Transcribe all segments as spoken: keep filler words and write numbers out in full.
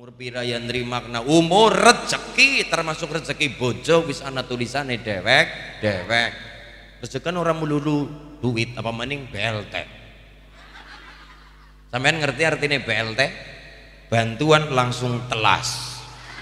umur pira yang nrimakna umur rezeki, termasuk rezeki bojo wis ana tulisane dewek dewek. Rezeki kan orang melulu duit apa maning B L T. Sampean ngerti artinya B L T? Bantuan langsung telas.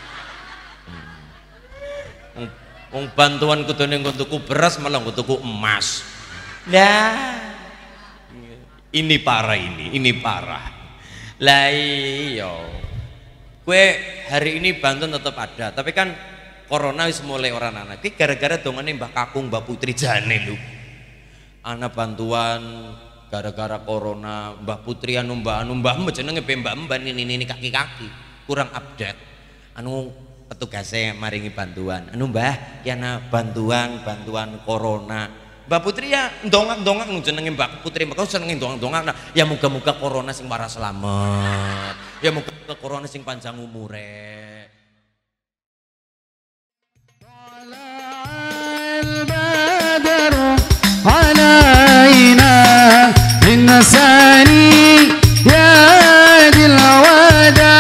Wong hmm. bantuan kudune nggo tuku beras malah nggo tuku emas. Lah ini parah ini, ini parah. Lah iya. Kue hari ini bantuan tetap ada, tapi kan corona wis mulai orang anak. Iki gara-gara dongane Mbah Kakung, Mbah Putri jane lho. Ana bantuan gara-gara corona, Mbah Putri anu Mbah anu Mbah jenenge Mbah Mbah ini ini kaki-kaki. Kurang update. Anu petugasnya maringi bantuan. Anu Mbah, ya ana bantuan bantuan corona. Mbak Putri ya ndongak-ndongak nu jenenge Mbak Putri, maka senenge ndongak-ndongak. Nah, ya muga-muga corona sing waras selamat. Ya muga-muga corona sing panjang umure. Al-badru alaina min sani ya dil wada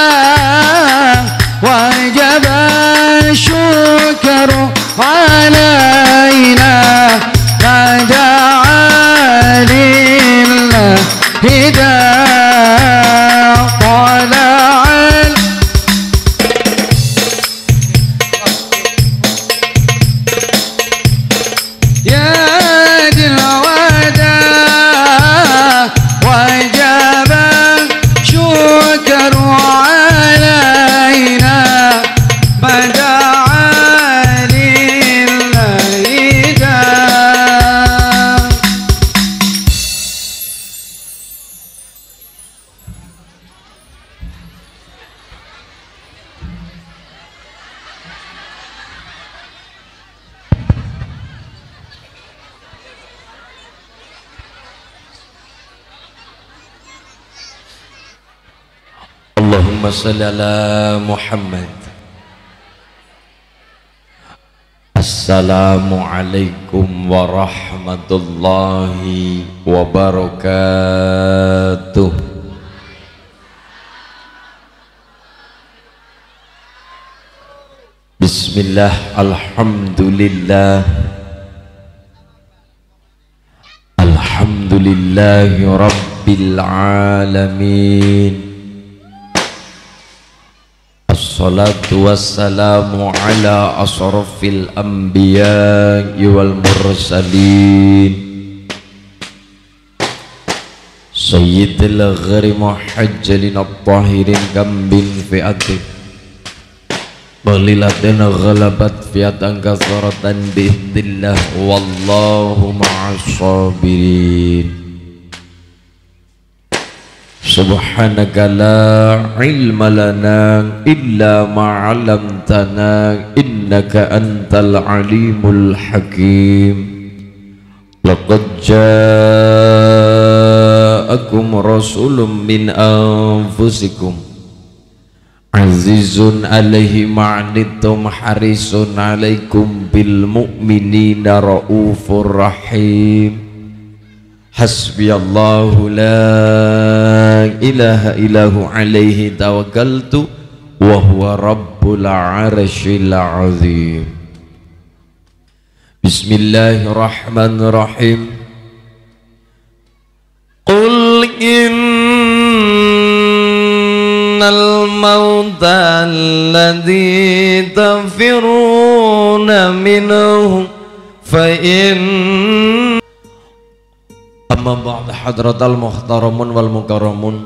wajaba syukru alaina دعا لله هداه طلع يا دي الوداع وجب شكر علينا بدعا Allahumma shalli ala Muhammad. Assalamualaikum warahmatullahi wabarakatuh. Bismillah, alhamdulillah, alhamdulillahi rabbil alamin. Assalatu wassalamu ala asrafil anbiya wal mursalin sayyidil ghari muhajjalin at-tahirin kambin fi'atin balilatin ghalabat fi'atan kasaratan bi'idillah wallahu ma'as sabirin. Subhanaka la ilma lana illa ma 'allamtana innaka antal alimul hakim. Laqad ja'akum rasulun min anfusikum azizun 'alaihi ma'anittum harisun 'alaikum bil mu'minina raufur rahim. Hasbiyallahu la ilaha illahu alaihi tawakkaltu wa huwa rabbul arsyil azim. Bismillahirrahmanirrahim. Qul innal mauta alladhi tafiruna minhu fa in amma ba'da hadratal muhtaramun wal mukarramun,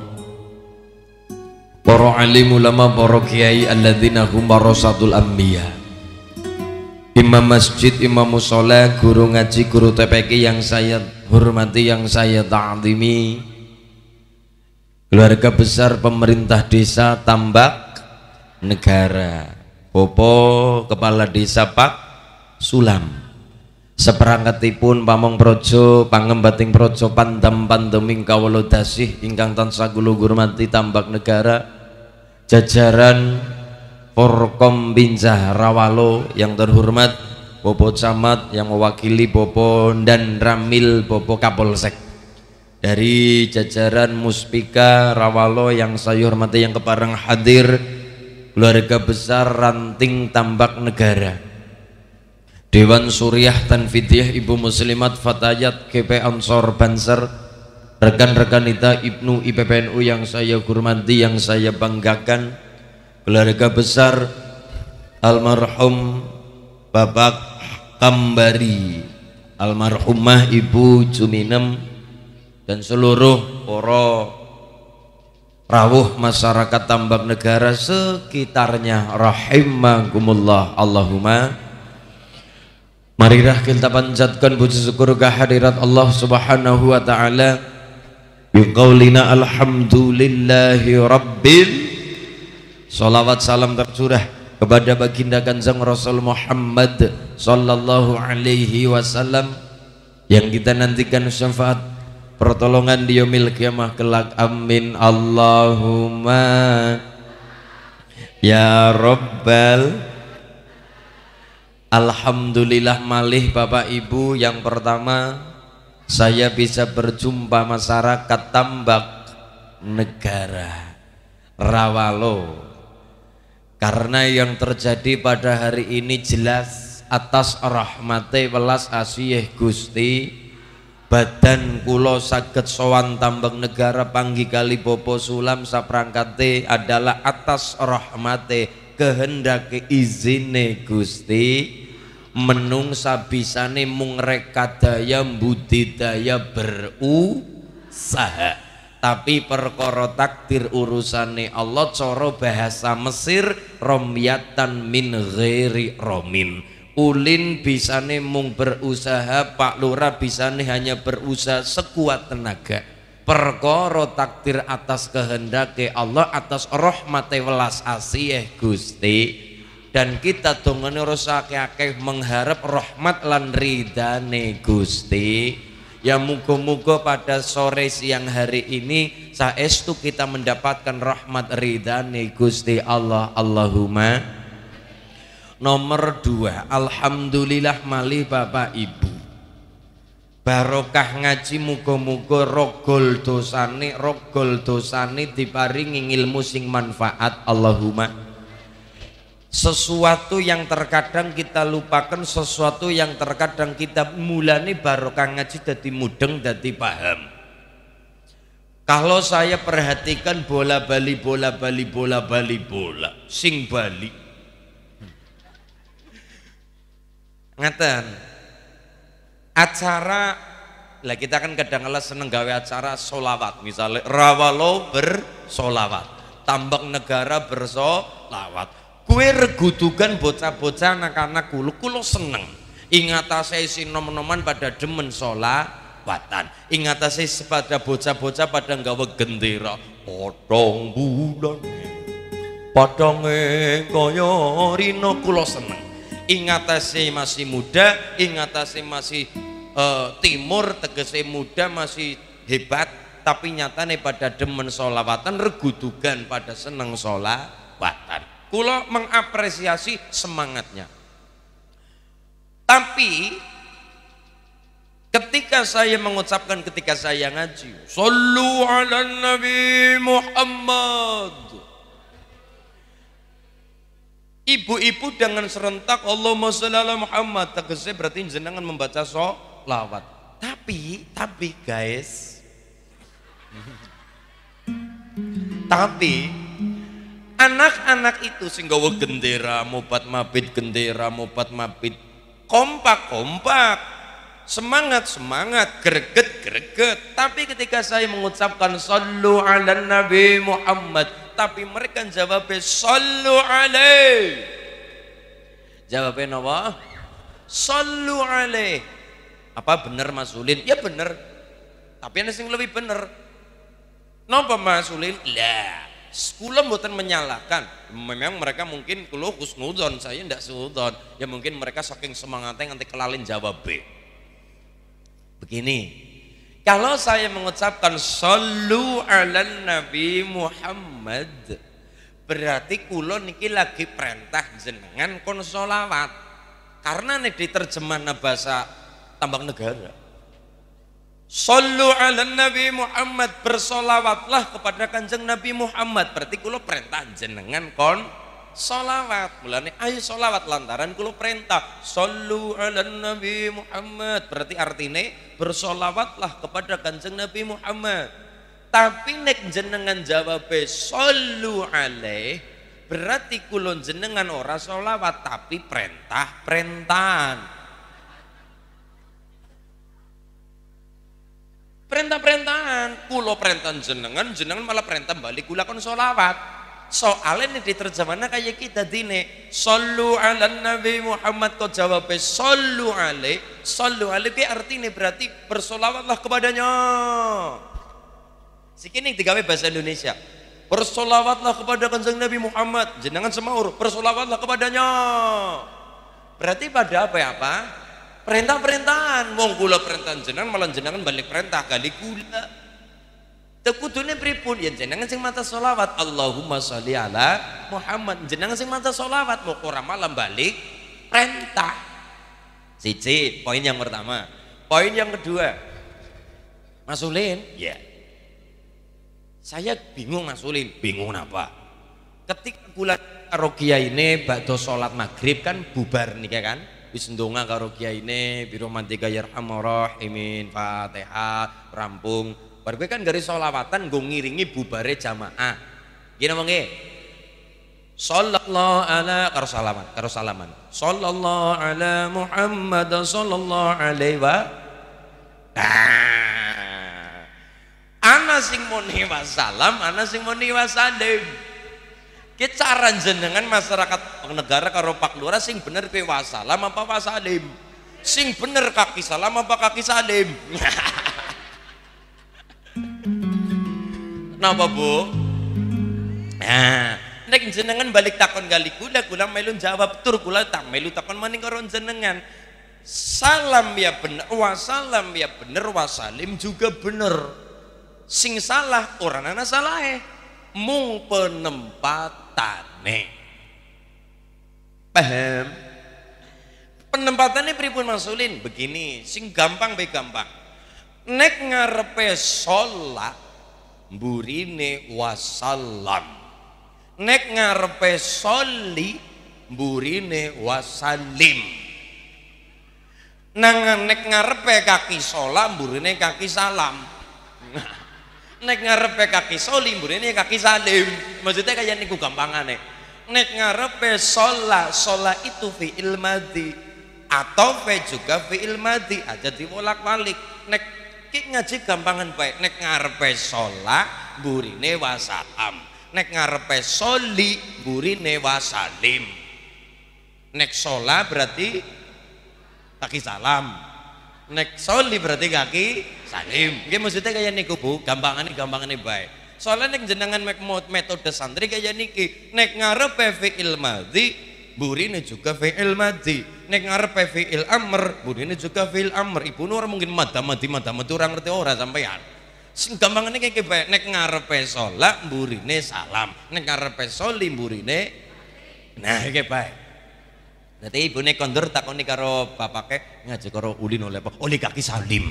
para alim ulama, para kiai alladzina hum warasatul anbiya, imam masjid, imam mushola, guru ngaji, guru T P Q yang saya hormati, yang saya ta'zimi, keluarga besar pemerintah desa Tambak Negara, Popo Kepala Desa Pak Sulam, seperangkatipun pamong projo pangembating projo pandam pandeming kawula dasih ingkang tansah kula hormati Tambak Negara, jajaran Forkom Binjah Rawalo yang terhormat Bopo Camat yang mewakili Bopo dan Ramil Bopo Kapolsek, dari jajaran Muspika Rawalo yang saya hormati yang kepareng hadir, keluarga besar Ranting Tambak Negara, Dewan Suriah Tanfidiyah Ibu Muslimat Fatayat G P Ansor Banser, rekan-rekan kita Ibnu I P P N U yang saya hormati, yang saya banggakan, keluarga besar almarhum Bapak Kambari, almarhumah Ibu Juminem, dan seluruh para rawuh masyarakat Tambak Negara sekitarnya rahimakumullah. Allahumma marilah kita panjatkan puji syukur kehadirat Allah Subhanahu wa taala biqaulina alhamdulillahi rabbil. Salawat salam tercurah kepada baginda Kanjeng Rasul Muhammad sallallahu alaihi wasallam yang kita nantikan syafaat pertolongan di yaumil qiyamah kelak. Amin Allahumma ya rabbal. Alhamdulillah malih Bapak Ibu, yang pertama saya bisa berjumpa masyarakat Tambak Negara Rawalo, karena yang terjadi pada hari ini jelas atas rahmate welas asih Gusti badan kula saged sowan Tambak Negara panggi kali Bopo Sulam saprangkate adalah atas rahmate kehendak izine Gusti. Menungsa bisane mung rekadaya budidaya berusaha, tapi perkara takdir urusane Allah. Cara bahasa Mesir romyatan min ghairi romin, ulin bisane mung berusaha, Pak Lurah bisane hanya berusaha sekuat tenaga. Perkara takdir atas kehendake Allah, atas rahmate welas asih Gusti, dan kita dongane rasa akeh-akeh mengharap rahmat lan ridane Gusti. Ya muga-muga pada sore siang hari ini saestu kita mendapatkan rahmat ridane Gusti Allah. Allahumma. Nomor dua, alhamdulillah malih Bapak Ibu, barokah ngaji muga-muga rogol dosane rogol dosane diparingi ilmu sing manfaat. Allahumma. Sesuatu yang terkadang kita lupakan, sesuatu yang terkadang kita mulane barokah ngaji dadi mudeng, dadi paham. Kalau saya perhatikan bola bali bola bali bola bali bola sing bali ngaten acara lah, kita kan kadang-kadang seneng gawe acara solawat, misalnya Rawalo bersolawat, Tambak Negara bersolawat. Kue regudukan bocah-bocah anak-anak kulo kulo seneng. Ingatase si nom-noman pada demen solawatan. Ingatase pada bocah-bocah pada nggawe gendera. Potong bulan, padonge kaya rino, kulo seneng. Ingatase masih muda, ingatase masih uh, timur, tegese muda, masih hebat. Tapi nyatane pada demen solawatan, regudugan pada seneng solawatan. Kulo mengapresiasi semangatnya. Tapi ketika saya mengucapkan, ketika saya ngaji, Sallu ala Nabi Muhammad, ibu-ibu dengan serentak Allahumma sholli ala Muhammad, tegese berarti jenengan membaca sholawat. Tapi, tapi guys, tapi anak-anak itu sing gawe gendera, mobat mabit gendera, mobat mabit kompak-kompak, semangat-semangat, greget-greget. Tapi ketika saya mengucapkan Sallu ala Nabi Muhammad, tapi mereka jawab Sallu alaih. Jawabnya apa? Sallu alaih. Apa benar Mas Ulin? Ya benar. Tapi ada yang lebih benar. Napa Mas Ulin? Lah, kula mboten menyalahkan. Memang mereka mungkin kulo husnudzon, saya ndak suudzon. Ya mungkin mereka saking semangatnya nanti kelalin jawab B. Begini, kalau saya mengucapkan Sallu ala Nabi Muhammad, berarti kulo niki lagi perintah jenengan kon sholawat. Karena nih diterjemah bahasa Tambak Negara, Sallu ala Nabi Muhammad, bersolawatlah kepada Kanjeng Nabi Muhammad. Berarti kula perintah jenengan kon solawat. Mulane ayo solawat lantaran kula perintah sallu ala Nabi Muhammad. Berarti artinya bersolawatlah kepada Kanjeng Nabi Muhammad. Tapi nek jenengan jawab sallu alaih, berarti kula jenengan ora solawat tapi perintah-perintahan. Perintah-perintahan, kulo perintah jenengan, jenengan malah perintah balik kula kon solawat. Soalnya ini diterjemahnya kayak kita dine sallu ala Nabi Muhammad, kau jawab sallu alaih, sallu alaih ke artinya berarti bersolawatlah kepadanya. Sikini digawe bahasa Indonesia, bersolawatlah kepada Kanjeng Nabi Muhammad, jenengan semaur bersolawatlah kepadanya. Berarti pada apa ya apa? Perintah-perintahan. Wong kula perintah jenengan malah jenengan balik perintah kali kula. Tekudune pripun? Ya jenengan sing maca selawat Allahumma sholli ala Muhammad, jenengan sing maca selawat mau ora malah balik perintah. Siji, poin yang pertama. Poin yang kedua, Mas Ulin, ya. Saya bingung Mas Ulin, bingung apa? Ketika kula karo kiai ini bakdo salat maghrib kan bubar nih kan? Wis ndonga karo kiai ini biro mantika yarhamur rahimin Fatihah rampung. Bar kowe kan garis sholawatan nggo ngiringi bubare jamaah. Gini apa nggih? Sallallahu ala karo salaman, karo salaman. Sallallahu ala Muhammad sallallahu alaihi wa. Ah. Ana sing muni wasalam, ana sing muni wasalim. Cara jenengan masyarakat negara karo Pak Lurah sing bener pe wasalam apa wasalim? Sing bener kaki salam apa kaki salim? Napa Bu? Nah, nek jenengan balik takon kali kula, kula melu jawab tur, kula tak melu takon maning karo jenengan. Salam ya bener, wasalam ya bener, wasalim juga bener. Sing salah orang ana salahe, mung penempatane. Paham? Penempatannya pripun Mas Ulin? Begini, sing gampang be gampang. Nek ngarepe sholat mburine wasallam. Nek ngarepe sholli mburine wasalim. Nang nek ngarepe kaki sholat mburine kaki salam. Nek ngarepe kaki soli mburine kaki salim. Maksudnya kayak niku gampangane. Nek ngarepe sholat, sholat itu fi'il madhi atau fe juga fi'il madhi aja dibolak-balik. Nek ki ngaji gampangan baik. Nek ngarepe sholat mburine wasalam. Nek ngarepe soli mburine wasalim. Nek sholat berarti kaki salam. Nek soli berarti kaki salim. Nggih maksudnya kayak niku Bu, gampangane gampangane bae. Soalnya nek jenengan metode santri kayak niki, nek ngarepe fi'il madhi, burine juga fi'il madhi. Nek ngarepe fi'il amr, burine juga fi'il amr. Ibu ora mungkin madamati madamati ora ngerti ora sampean. Sing gampangane kayak bae, nek ngarepe salat burine salam, nek ngarepe soli burine nah kayak bae. Nanti ibu nek kondur takoni karo bapake ngaji karo ulin oleh apa? Oleh kaki salim.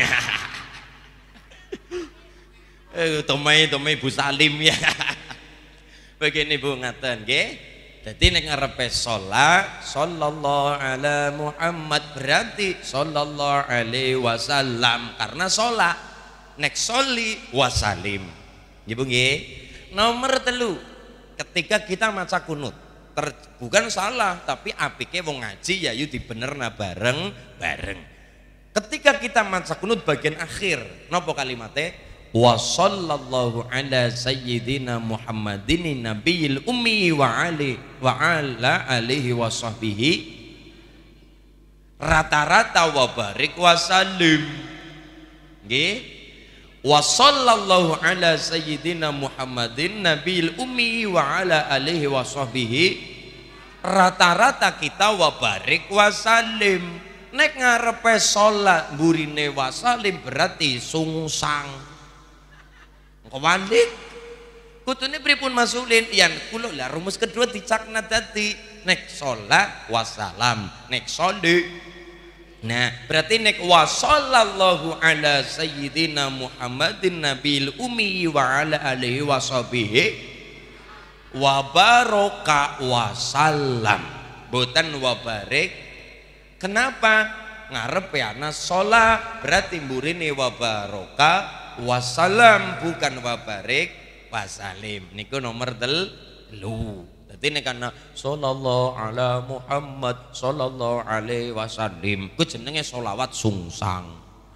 Eh tomai tomai ibu salim ya. Begini Bu ngaten nggih. Dadi nek ngarepe salat sallallahu ala Muhammad berarti sallallahu alaihi wasallam karena salat. Nek soli wasalim. Nggih Bu nggih. Nomor telu ketika kita maca kunut. Ter, bukan salah tapi apike wong ngaji ya yuk dibenerna bareng-bareng. Ketika kita maca kunut bagian akhir napa kalimatnya wa sallallahu ala sayyidina Muhammadin nabiyil ummi wa ali wa ala alihi wa sahbihi rata-rata wa barik wa salim. Nggih. Wa sallallahu ala sayyidina Muhammadin nabiyil ummi wa ala alihi wa sahbihi rata-rata kita wa barik wa salim. Nek ngarepe salat burine wa salim berarti sungsang. Engko walik kutune pripun masulin yen kula lah rumus kedua dicakna dadi nek salat wa salam, nek sholli Nah, berarti nek wa sallallahu ala sayyidina Muhammadin nabil ummi wa ala alihi wa sahbihi wa baraka wa salam. Boten wa barik. Kenapa? Ngarep ya ana sholat berarti mburine wa baraka wa salam, bukan wa barik wa salim. Niku nomor telu. Dadi nek ana sallallahu ala Muhammad sallallahu alaihi wasallam ku jenenge sholawat sungsang.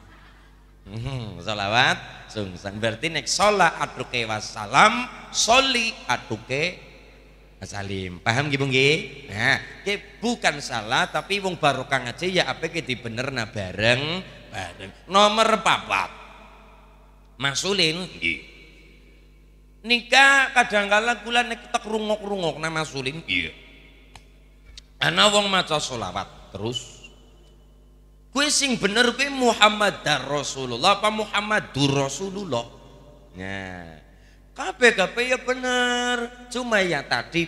Hmm, sholawat sungsang berarti nek sholat aduke wassalam, sholli aduke wasalim. Paham nggih Bu nggih? Nah, iki bukan salah tapi wong barokah ngaji ya apike dibenerna bareng bareng. Nomor papat. Masulin nggih. Nikah kadangkala kula nek tek rungok-rungok nama Sulin iya. Ana wong maca sholawat terus kuwi sing bener kuwi Muhammadar Rasulullah apa Muhammadur Rasulullah. Nah, kabeh-kabeh ya bener, cuma ya tadi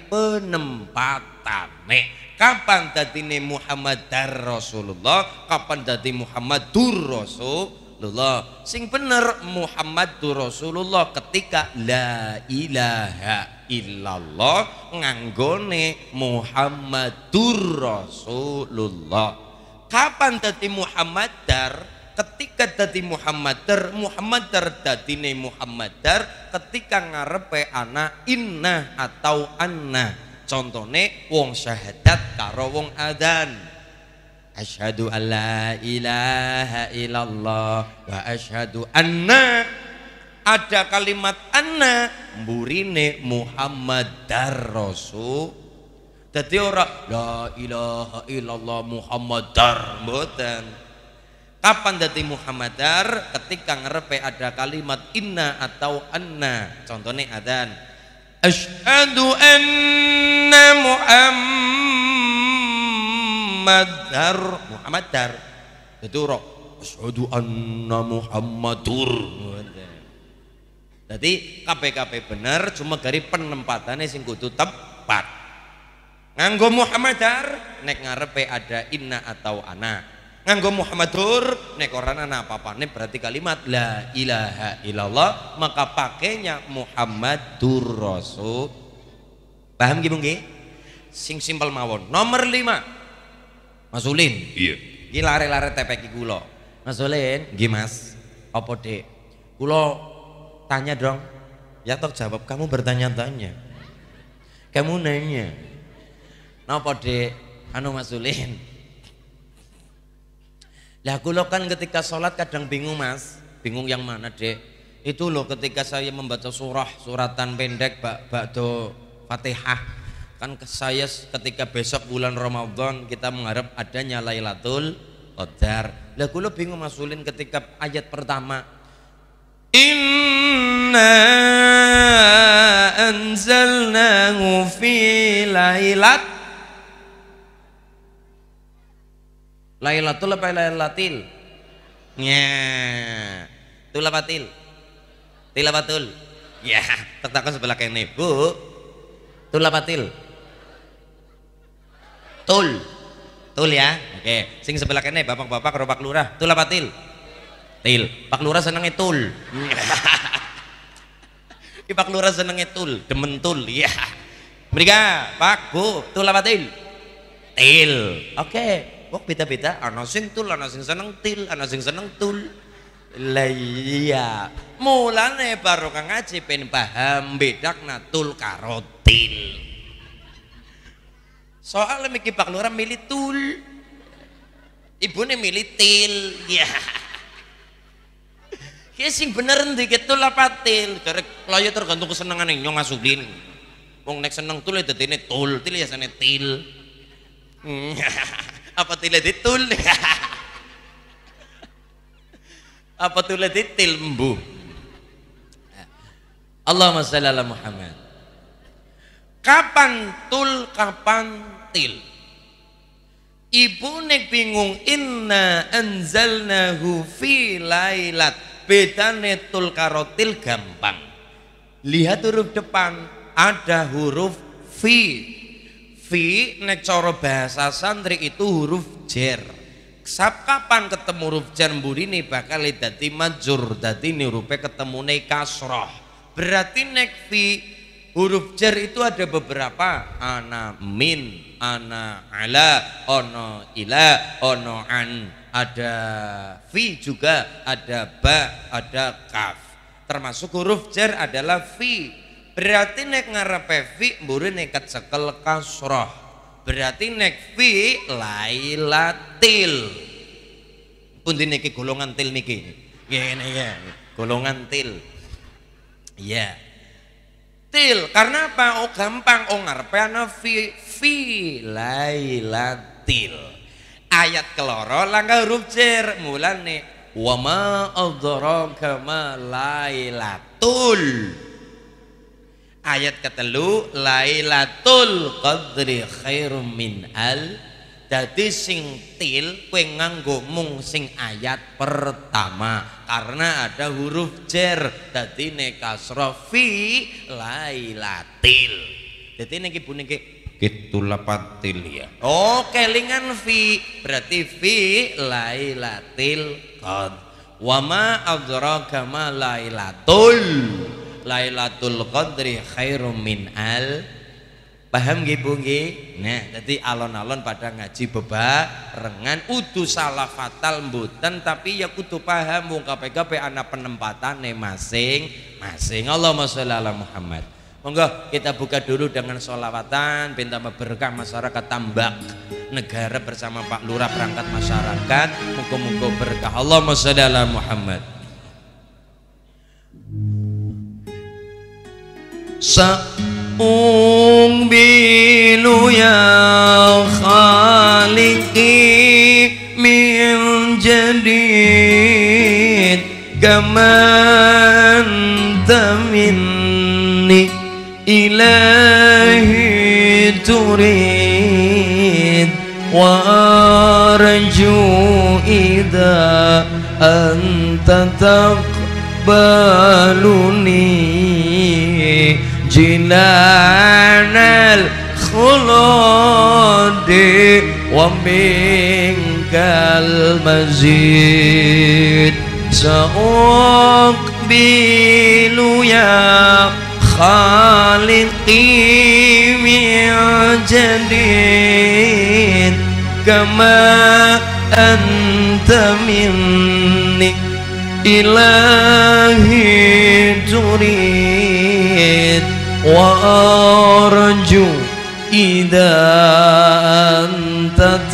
penempatane. Kapan dadine Muhammadar Rasulullah, kapan dadi Muhammadur Rasul Rasulullah. Sing bener Muhammadur Rasulullah ketika la ilaha illallah nganggone Muhammadur Rasulullah. Kapan dadi Muhammadar? Ketika dadi Muhammadar, Muhammadar dadine Muhammadar ketika ngarepe ana inna atau anna. Contone wong syahadat karo wong adzan. Asyhadu an la ilaha illallah wa asyhadu anna, ada kalimat anna mburine Muhammadar Rasul. Dadi ora la ilaha illallah Muhammadar, mboten. Kapan dadi Muhammadar? Ketika ngarepe ada kalimat inna atau anna. Contohnya adzan. Asyhadu anna Muhammad Muhammadar Muhammadar itu roh asyhadu anna Muhammadur. Jadi K P K P bener cuma dari penempatannya sing kudu tepat. Nganggo Muhammadar nek ngarepe ada inna atau ana. Nganggo Muhammadur nek ora ana apa-apane berarti kalimat la ilaha illallah, maka pakainya Muhammadur Rasul. Paham nggih Bu nggih? Sing simpel mawon. Nomor lima. Mas Ulin, iya. Iki lare-lare tepeki kula. Mas Ulin, nggih Mas. Apa Dek? Kula tanya dong. Ya toh jawab, kamu bertanya-tanya. Kamu nanya. Napa Dek? Anu Mas Ulin. Lah kula kan ketika sholat kadang bingung Mas. Bingung yang mana Dek? Itu loh ketika saya membaca surah, suratan pendek bak bakdo Fatihah. Kan saya ketika besok bulan Ramadan kita mengharap adanya Lailatul Qadar. Lah kula bingung Mas Ulin ketika ayat pertama inna anzalnahu fi lailat Lailatul apa Lailatil? Nya. Tulapatil. Tilapatul. Ya, tetakon sebelah kene, Bu. Tulapatil. Tul, tul ya, oke. Sing sebelah kene bapak-bapak karo Pak Lurah, tul apa til? Til. Pak Lurah senenge tul. Ki Pak Lurah senenge tul, demen tul, ya. Mrika, Pak, Bu, tul apa til? Til. Oke. Kok beda-beda, ana sing tul, ana sing seneng til, ana sing seneng tul. Lah iya. Mulane barokah ngaji ben paham bedakna tul karo til. Soalnya mikir Pak Lurah milih tul, ibunya milih til, ya. Kayak sing bener dikit tul apa til? Karena loyo tergantung kesenangan yang nyong Asulin. Wong nek seneng tul itu ini tul, til ya sana til. Apa til itu tul? Apa tul itu til mbu? Allahumma shalli ala Muhammad. Kapan tul, kapan til? Ibu nek bingung inna anzalnahu fi lailat. Bedane tul karo til gampang. Lihat huruf depan ada huruf fi. Fi nek cara bahasa santri itu huruf jer. Sab kapan ketemu huruf jar mburine bakal dadi majur, dadi hurufe ketemune kasroh. Berarti nek fi huruf jar itu ada beberapa, ana min, ana ala, ono ila, ono an, ada fi juga, ada ba, ada kaf. Termasuk huruf jar adalah fi. Berarti nek ngarepe fi mburine kecekel kasroh. Berarti nek fi lailatil. Pundi niki golongan til niki. Ngene ya, golongan til. Iya. Til karena apa? Oh gampang, oh ngarepe ana fi fi lailatil. Ayat keloro langkah huruf jar mulane wa ma adraka ma lailatul. Ayat ketelu Lailatul Qadri khairum min al. Dadi sing til kowe nganggo mung sing ayat pertama karena ada huruf jar. Dadi nek kasra fi lailatil. Dadi nek ibu niki kitulapatil ya. Oh kelingan fi berarti fi lailatil qad. Wa ma adraka ma lailatul. Lailatul Qadri khairum min al. Paham nggih Bu nggih? Nah, dadi alon-alon pada ngaji bebarengan udu salah fatal mboten tapi ya kudu paham wong kabeh-kabeh ana penempatane masing-masing. Allahumma sholli ala Muhammad. Monggo kita buka dulu dengan sholawatan pinta berkah masyarakat Tambak negara bersama Pak Lurah perangkat masyarakat. Muga-muga berkah. Allahumma sholli ala Muhammad. Sa'ung bilu ya khaliqi min jadid kaman taminni ilahi turid wa arju idha anta taqbaluni jinanal khuludi wa minkal mazid sa'uqbilu ya khaliqi min jadid kama anta minni ilahi turid wa arju idza anta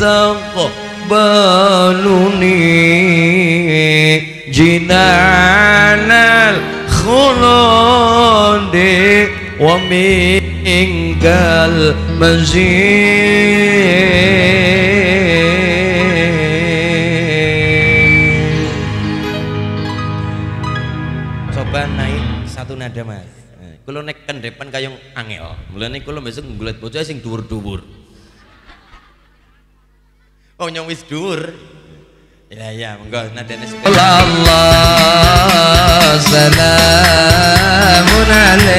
taqbaluni jinanal khuludi wa minkal mazid. Coba naik satu nada Mas. Kalau naik kendepan kayong angel, mulane kalau besok nggulet bocah sing dhuwur-dhuwur. Oh nyong wis dhuwur. Ya ya, monggo nadane sepeda. Allah salamun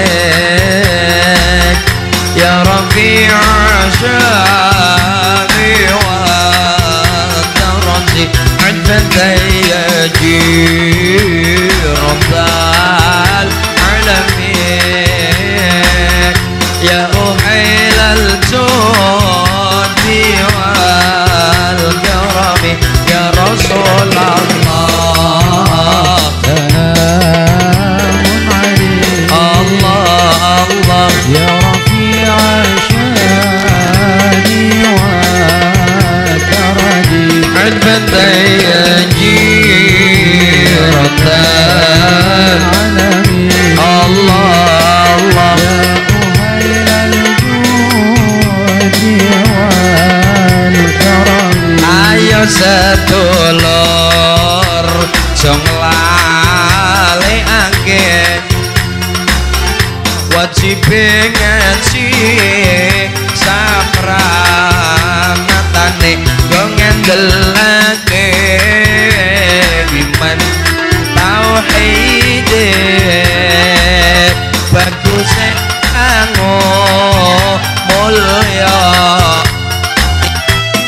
alaik ya Rafi'a syami wa tarzi addatay rabbal alamin ya uhailal jodi wal karami ya Rasulullah. Salamun alaik Allah Allah ya Rafi'al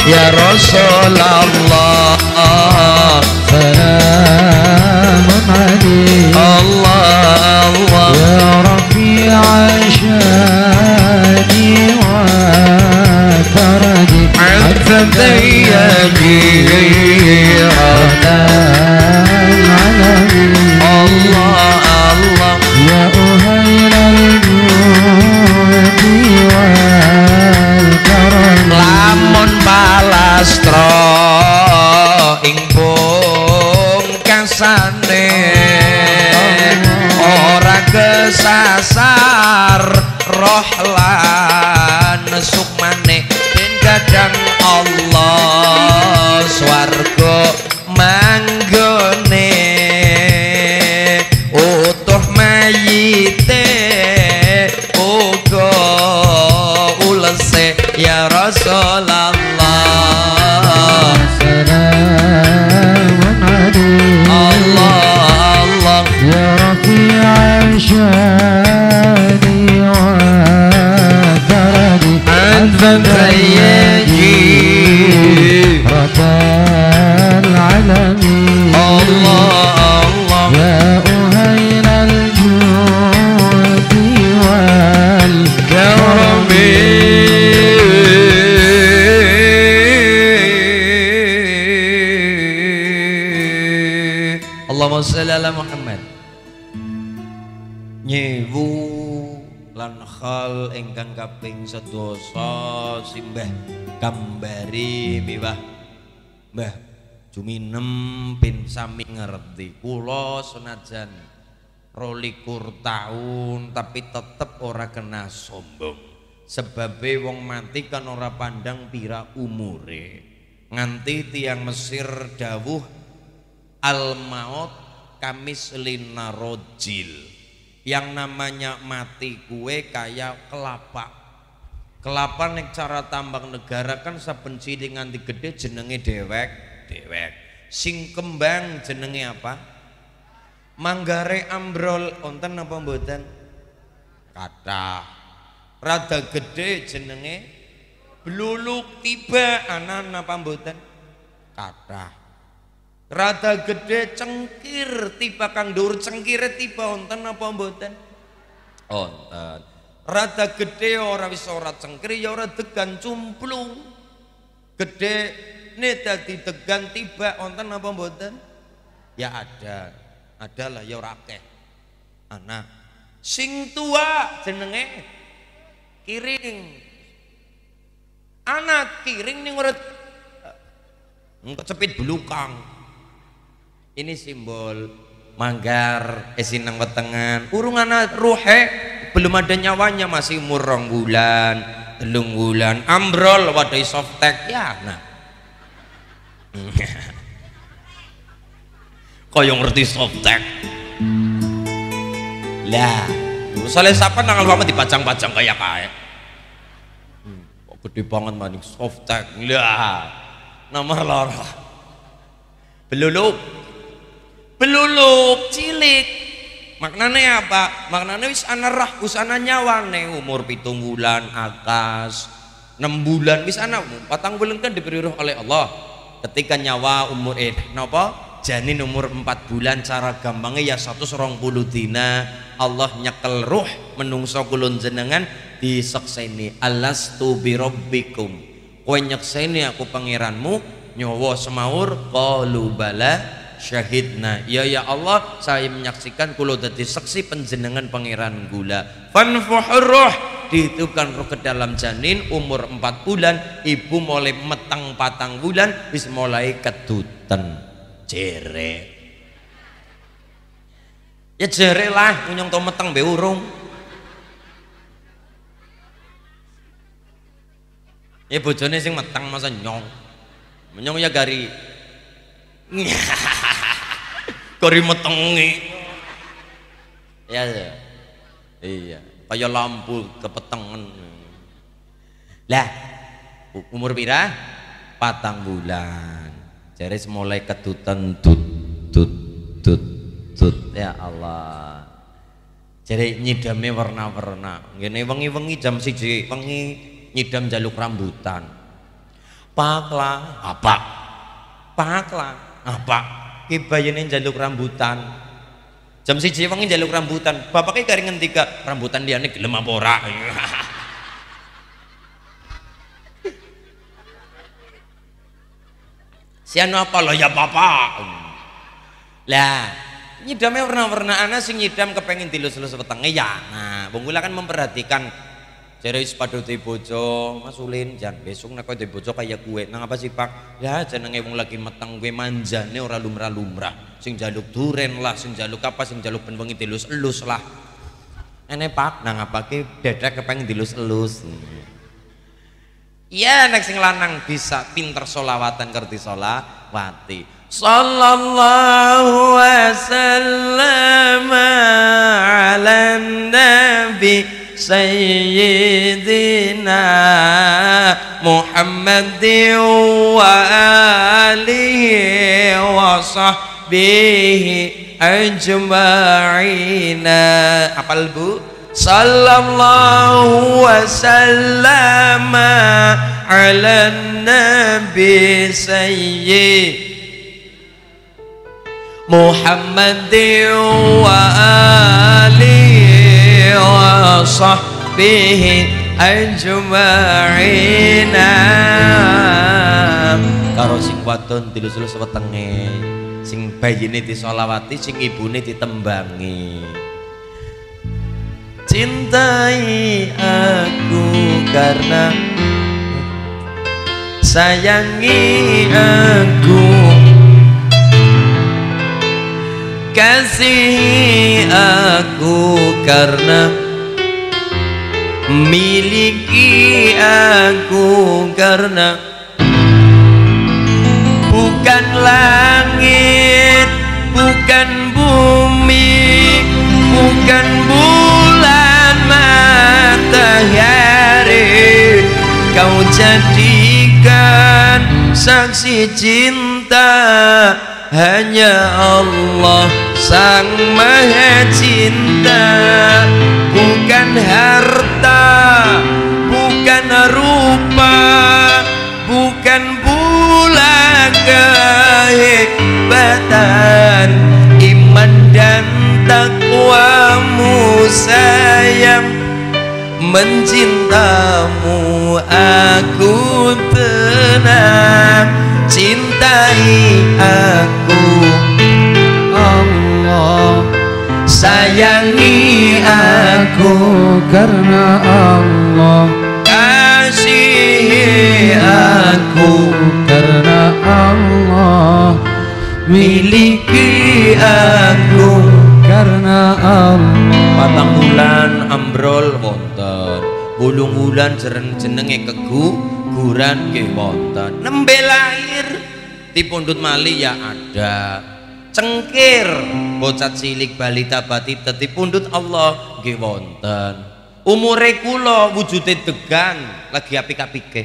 ya Rasulullah. Salamun alaihi Allah Allah ya Rabbi ashani wa taradi anta tayyadi Allah Allah ya uhailal judi wal karam lamun palastra ing pungkasane ora kesasar roh lan sukmane den kadang Allah swarga manggone utuh mayite uga ulese ya Rasulullah. Salamun alaihi Allah Allah ya Rafi' shani wa daradi anta tayyiji rabbal alamin Allah Allah ya uhailal judi wal karami Allahumma sholli ala Muhammad. Nyewu lan khal ingkang kaping sedasa simbah kambari miwah Mbah Juminem pin sami ngerti kula senajan rolikur tahun tapi tetep ora kena sombong sebabe wong mati kan ora pandang pira umure nganti tiang Mesir dawuh al maut kamis lina rojil yang namanya mati kue kayak kelapa kelapa nek cara tambang negara kan saben cilik nganti gede jenenge dewek dewek sing kembang jenenge apa manggare ambrol onten apa mboten kathah rada gede jenenge bluluk tiba anan apa mboten kathah rada gede cengkir tiba kang dur cengkire tiba onten apa mboten onten rada gede ora wis ora cengkir ya ora degan cumplung gede ne dadi degan tiba onten apa mboten ya ada adalah ya ora akeh ana sing tua jenenge kiring anak kiring ning ora engko cepit belukang. Ini simbol manggar esinang wetengan urung ana ruhe belum ada nyawanya masih umur rong bulan telung bulan ambrol wadai softtek ya nah koyo ngerti softtek lah soalnya siapa nang alfama dipajang-pajang kayak kayak hmm, kok gede banget maning softtek lah nomor loro beluluk beluluk cilik maknanya apa maknanya wis ana rah wis ana nyawane umur pitung bulan akas enam bulan wis ana patang bulan kan diberi roh oleh Allah ketika nyawa umur eh napa janin umur empat bulan cara gampangnya ya satu serong puluh dina Allah nyekel ruh menungso kulun jenengan disekseni alastu birabbikum kowe nyekseni aku pangeranmu nyawa semaur qalu bala syahidna ya ya Allah saya menyaksikan kulo dadi seksi penjenengan pangeran gula fanfuhur ruh dihitupkan roh ke dalam janin umur empat bulan ibu mulai metang patang bulan bis mulai kedutan jere ya jere lah nyong to meteng be urung ya bojone sing meteng masa nyong nyong ya gari kori metengi ya, ya iya kayak lampu kepetengan lah umur pira patang bulan jadi mulai ketutan tut tut tut tut ya Allah jadi nyidamnya warna-warna ngene wengi-wengi jam siji wengi nyidam jaluk rambutan Pakla apa? Pakla apa? Ki bayine njaluk rambutan. Jam siji wengi njaluk rambutan. Bapake kari ngendika, rambutan liyane gelem apa ora? Siano apa lo ya papa? Lah, nyidamnya warna-warna ana sing nyidam kepengin dilus-lus wetenge ya. Nah, wong kula kan memperhatikan jare wis padha duwe bojo, Mas Ulin jan besok nek kowe duwe bojo kaya kuwe. Nang apa sih, Pak? Ya jenenge wong lagi meteng kuwe manjane ora lumrah-lumrah. Sing jaluk duren lah, sing jaluk apa, sing jaluk ben wengi dilus-elus lah. Ene Pak, nang apa ki dedek kepengin dilus-elus. Iya, nek sing lanang bisa pinter solawatan ngerti solawati. Sallallahu wasallam ala nabi sayyidina Muhammadin wa alihi wa sahbihi ajma'ina. Apal Bu? Sallallahu wasallam ala nabi sayyid Muhammadin wa alihi wa sahbihi ajma'ina. Karo sing wadon dilus-lus wetenge, sing bayine disolawati, sing ibune ditembangi. Cintai aku karena sayangi aku, kasihi aku karena miliki aku, karena bukan langit, bukan bumi, bukan bulan matahari, kau jadikan saksi cinta hanya Allah Sang Maha Cinta. Bukan harta, bukan rupa, bukan pula kehebatan, iman dan takwamu sayang, mencintamu aku tenang. Cintai aku Allah, sayangi aku karena Allah, kasihi aku karena Allah, miliki aku karena Allah. Patang bulan ambrol wonten, bulung bulan jenenge keguguran nggih wonten. Nembe lahir dipundhut mali ya ada. Cengkir bocah cilik balita batita dipundhut Allah nggih wonten. Umure kula wujude degan lagi apik-apike.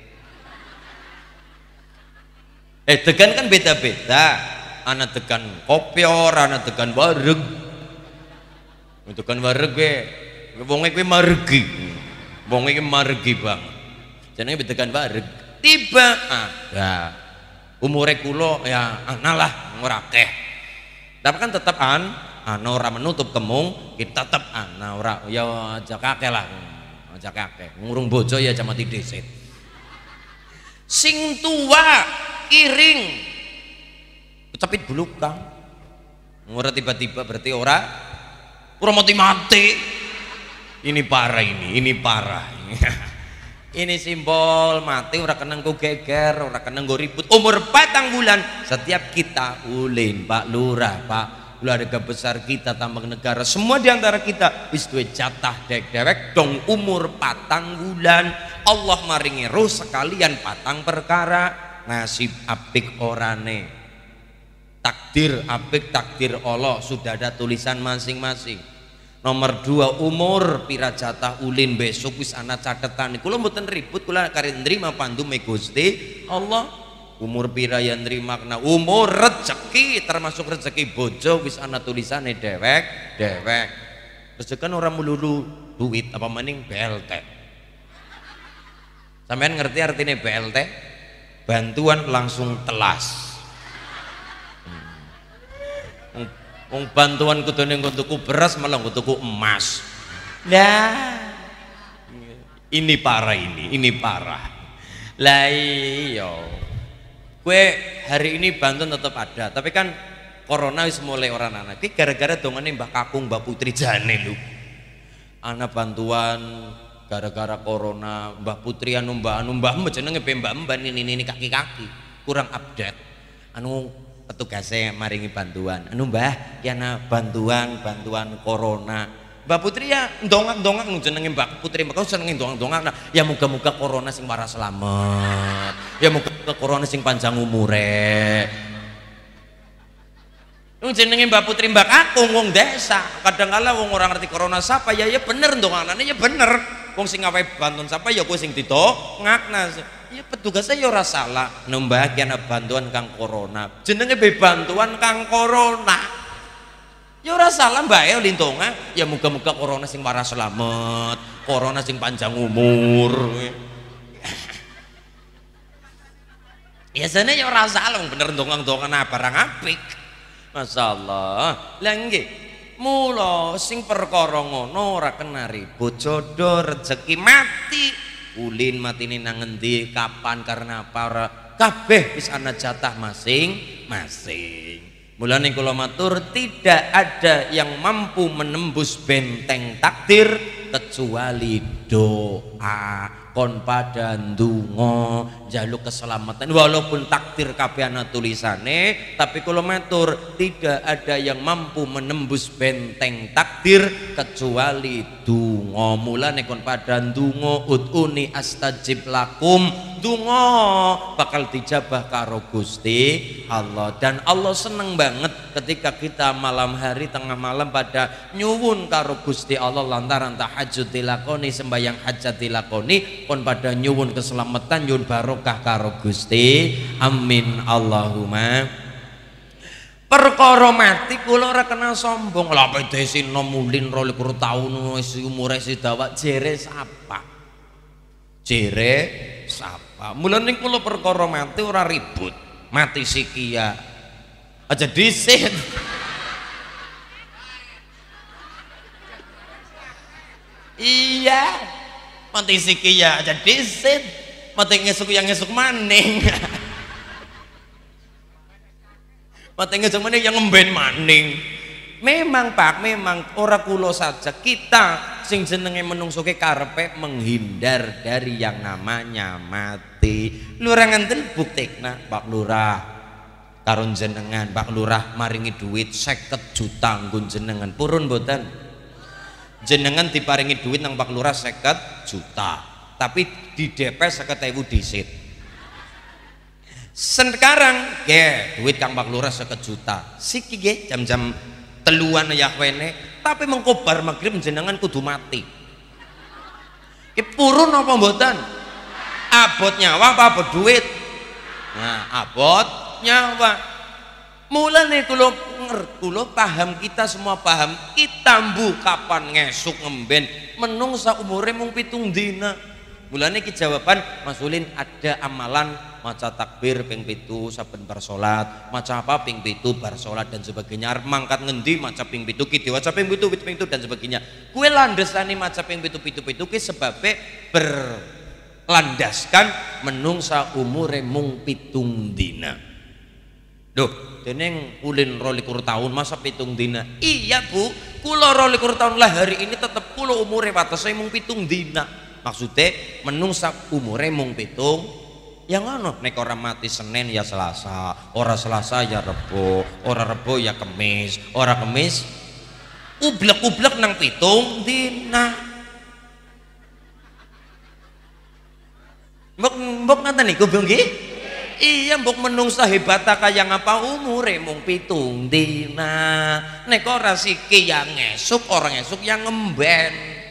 Eh degan kan beda-beda. Ana degan kopior, ana degan wareg. Degan wareg kowe wonge kowe maregi. Wonge iki maregi banget. Jenenge degan wareg. Tiba ada. Umure kula ya ana lah ora akeh. Tapi kan tetep an ana ora menutup kemung kita tetep ana ora ya aja kakek lah. Aja kakek. Ngurung bojo ya aja mati dhisik. Sing tua iring kecepit bulukang. Ora tiba-tiba berarti ora ora mati-mati. Ini parah ini, ini parah. Ini simbol mati ora kena nggo geger, ora kena nggo ribut. Umur patang bulan setiap kita ulin, Pak Lurah, Pak keluarga besar kita, tambang negara, semua diantara kita wis duwe jatah dek-dewek dong umur patang bulan. Allah maringi roh sekalian patang perkara, nasib apik orane, takdir apik takdir Allah sudah ada tulisan masing-masing. Nomor dua umur pira jatah ulin besok wis ana catetan. Kula mboten ribut, kula kare nrima pandume Gusti Allah. Umur pira ya nrima kena umur rezeki termasuk rezeki bojo wis ana tulisane dewek-dewek. Rezeki kan ora melulu duit apa maning B L T. Sampean ngerti artine B L T? bantuan langsung telas. Hmm. Wong bantuan kudune nggo tuku beras malah nggo tuku emas. Nah, ini parah ini, ini parah. Lah iya. Kue hari ini bantuan tetap ada, tapi kan corona wis mulai orang anak. Iki gara-gara dongane Mbah Kakung, Mbah Putri jane lho. Ana bantuan gara-gara corona, Mbah Putri anu Mbah anu Mbah jenenge Mbah Mbah ini ini kaki-kaki kurang update. Anu petugasnya maringi bantuan. Anu Mbah, ya ana bantuan bantuan corona. Mbah Putri ya ndongak-ndongak nu jenenge Mbah Putri, maka senenge ndongak-ndongak. Nah, ya muga-muga corona sing waras selamat. Ya muga-muga corona sing panjang umure. Nu jenenge Mbah Putri Mbah Kakung wong desa. Kadang kala wong ora ngerti corona sapa ya ya bener ndongakane ya bener. Wong sing ngawe bantuan sapa ya kowe sing ditongakna. Ya petugasnya ya ora salah. Nembah ki ana bantuan kang corona. Jenenge be bantuan kang corona. Ya ora salah mbae lintonga. Ya muga-muga corona sing waras selamat, corona sing panjang umur. Ya sana ya ora salah bener ndonga-ndonga barang apik. Masyaallah. Lah nggih. Mula sing perkara ngono ora kena ribut, jodoh rezeki mati. Ulin matine nang ngendi, kapan, karena apa ora kabeh wis ana jatah masing-masing. Mulane kula matur tidak ada yang mampu menembus benteng takdir kecuali doa. Kon pada ndonga njaluk keselamatan walaupun takdir kabeh ana tulisane, tapi kula matur tidak ada yang mampu menembus benteng takdir kecuali donga. Mulane kon pada ndonga ud'uni astajib lakum, donga bakal dijabah karo Gusti Allah. Dan Allah seneng banget ketika kita malam hari tengah malam pada nyuwun karo Gusti Allah lantaran tahajud dilakoni, sembahyang hajat dilakoni, pun pada nyuwun keselamatan, nyuwun barokah karo Gusti. Amin Allahumma. Perkara mati kula ora kena sombong. Lha apa desi nom ulin rolikur taun wis umure sidawa jere sapa? Jere sapa? Mulane kula perkara mati ora ribut. Mati sikia aja dhisik. Iya. Mati siki ya aja disit, mati ngesuk yang ngesuk maning. Mati ngesuk maning yang ngemben maning. Memang Pak, memang ora kula saja, kita sing jenenge menungso ke karepe menghindar dari yang namanya mati. Lurah ngenten buktekna Pak Lurah karo jenengan, Pak Lurah maringi duit seket juta nggon jenengan, purun mboten? Jenengan diparingi duit nang Pak Lurah seket juta, tapi di D P seket ewu disit. Sekarang ya duit kang Pak Lurah seket juta siki nggih jam-jam teluan ya wene, tapi mengkobar maghrib jenengan kudu mati. Ki purun apa mboten? Abot nyawa apa abot duit? Nah, abot nyawa. Mulane kula kula paham, kita semua paham, kita mbuh kapan ngesuk ngemben menungsa umure mung pitung dina. Mulane ki jawaban Mas Ulin ada amalan maca takbir ping pitu saben bar salat, maca apa ping pitu bar salat dan sebagainya. Arep mangkat ngendi maca ping pitu ki diwaca ping pitu ping pitu dan sebagainya. Kuwi landesane maca ping pitu pitu pitu ki sebabe berlandaskan menungsa umure mung pitung dina. Duh, deneng Ulin rolikur tahun masa pitung dina. Iya Bu, kula rolikur tahun lah hari ini tetep kula umure watese mung pitung dina. Maksudnya menungsa umure mung pitung. Yang ngono nek ora mati Senin ya Selasa, ora Selasa ya Rebo, ora Rebo ya Kemis, ora Kemis ublek-ublek nang pitung dina. Mbok mbok ngaten niku Bu nggih? Iya mbok menungsa hebata kaya ngapa umure mung pitung dina. Nek ora siki yang ngesuk, orang ngesuk yang ngemben.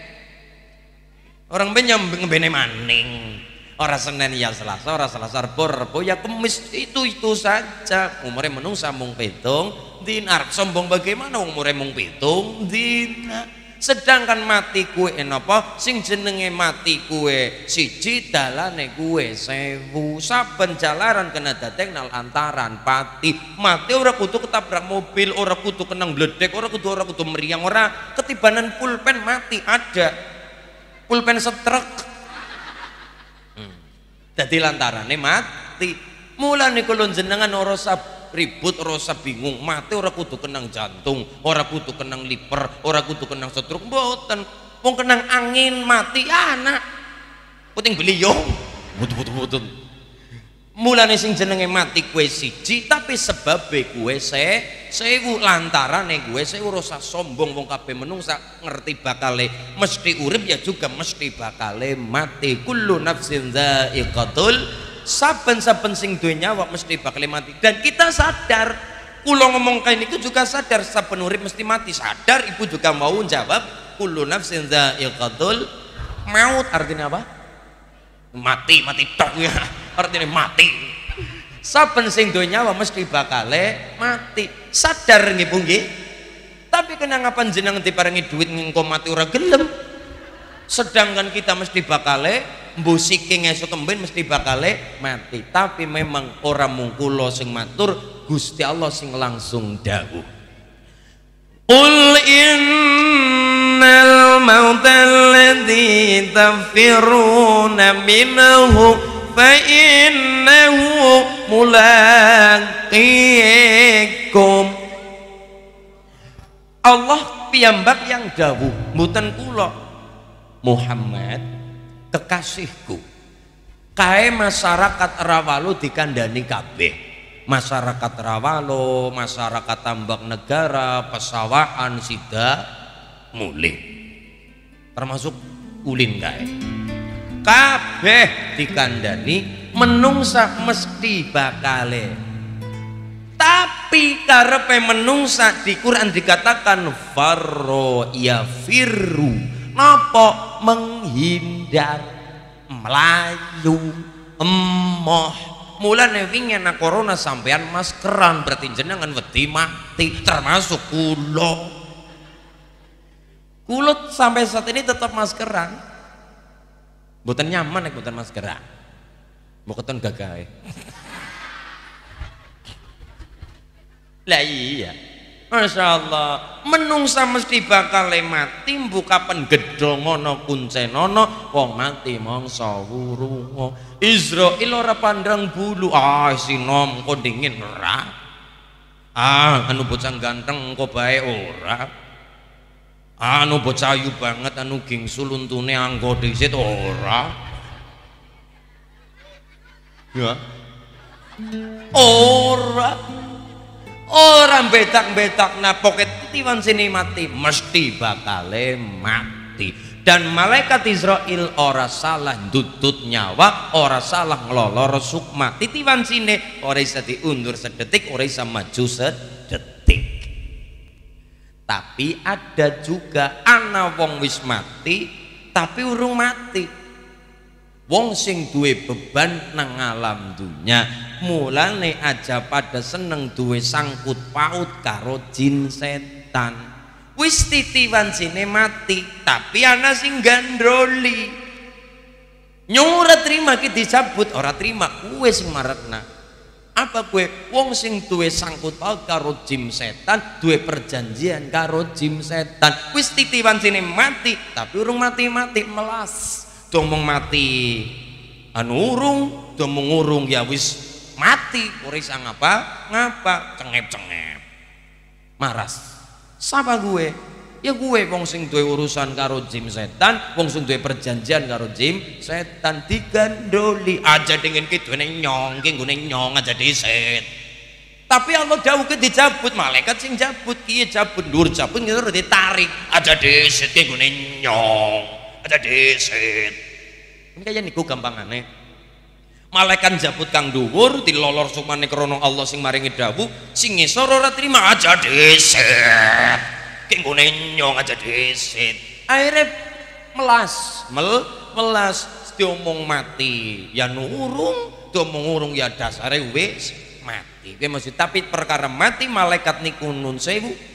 Orang ben yang ngembene maning. Ora Senin ya Selasa, ora Selasa Rebo, Rebo ya Kemis, itu-itu saja. Umure menungsa mung pitung dina. Sombong bagaimana umure mung pitung dina? Sedangkan mati kuwe napa? Sing jenenge mati kuwe siji, dalane kuwe sewu. Saben jalaran kena datengnal antaran pati. Mati ora kudu ketabrak mobil, ora kudu kenang bledek, ora kudu ora kudu meriang, ora ketibanan pulpen mati ada. Pulpen setrek. Hmm. Dadi lantarane mati. Mulane kula jenengan ora ribut, ora usah bingung. Mati ora kudu kenang jantung, ora kudu kenang liver, ora kudu kenang stroke, mboten. Wong kenang angin mati anak puting beliung. Mboten-mboten. Mulane sing jenenge mati kuwe siji, tapi sebabe kuwe se sewu, lantarane kuwe sewu. Ora usah sombong, wong kabeh menungsa ngerti bakale mesti urip ya juga mesti bakale mati. Kullu nafsin dha'iqatul, saben-saben sing duwe nyawa mesti bakal mati. Dan kita sadar, kula ngomong kayak niku juga sadar saben urip mesti mati. Sadar, ibu juga mau jawab kullu nafsin dha'iqatul maut. Artinya apa? Mati, mati tok ya. Artinya mati. Saben sing duwe nyawa mesti bakal mati. Sadar nggih Bu nggih? Tapi kenapa jenengan diparingi duit ngengko mati ora gelem? Sedangkan kita mesti bakale mbusike ngesuk kemben mesti bakale mati. Tapi memang ora mung kula sing matur, Gusti Allah sing langsung dawuh. Qul innal mauta alladzi tafiruna minhu fa innahu mulaqikum. Allah piyambak yang dawuh, mboten kula. Muhammad kekasihku, kae masyarakat Rawalo dikandani kabeh. Masyarakat Rawalo, masyarakat Tambak Negara, Pesawahan, Sida mulih, termasuk ulin kae. Kabeh dikandani menungsa mesti bakale. Tapi karepe menungsa di Quran dikatakan farro ya firru. Napa? Menghindar, melayu, emoh. Mulane wingi ana corona sampean maskeran, berarti jenengan wedi mati, termasuk kula. Kula sampai saat ini tetap maskeran. Mboten nyaman nek mboten maskeran. Mboten gagahe. Lah iya. Masya Allah, menungsa mesti bakal mati. Buka penggedong ngono kuncenono, wong mati mongso wurungo. Israil ora pandang bulu, ah sinom kok dingin ora. Ah anu bocah ganteng kok bae ora. Anu bocah ayu banget anu gingsul untune anggo dhisit ora. Ya. Ora. Orang betak-betak na poket titiwan sini mati mesti bakale mati. Dan malaikat Israel ora salah ndutut nyawa, ora salah ngelolor sukma. Titiwan sini ora bisa diundur sedetik, ora bisa maju sedetik. Tapi ada juga ana wong wis mati tapi urung mati. Wong sing duwe beban nang alam dunya, mulane aja pada seneng duwe sangkut paut karo jin setan. Wis titiwan sine mati, tapi ana sing gandroli. Nyora terima ki dicabut, ora terima kuwe sing marekna. Apa kuwe? Wong sing duwe sangkut paut karo jin setan, duwe perjanjian karo jin setan. Wis titiwan sine mati, tapi urung mati-mati melas. Domong mati anu urung, domong urung ya wis mati, ora isa ngapa ngapa, cengep-cengep maras. Sapa gue? Ya gue wong sing duwe urusan karo jin setan, wong sing duwe perjanjian karo jin setan, digandoli aja dengan kidune nyong ki nggone nyong aja diset. Tapi Allah dawuh dicabut, malaikat sing cabut kiye cabut ndur cabut ngira ditarik aja diset ki nggone nyong aja diset. Ini kaya niku gampangane. Malaikat jabut kang dhuwur dilolor sumane krana Allah sing maringi dawuh, sing ngisor ora trima aja diset. Ki nggone nyong aja diset. Akhire melas, mel melas diomong mati ya nurung, diomong urung ya dasare wis mati. Kuwi maksud tapi perkara mati malaikat niku nun sewu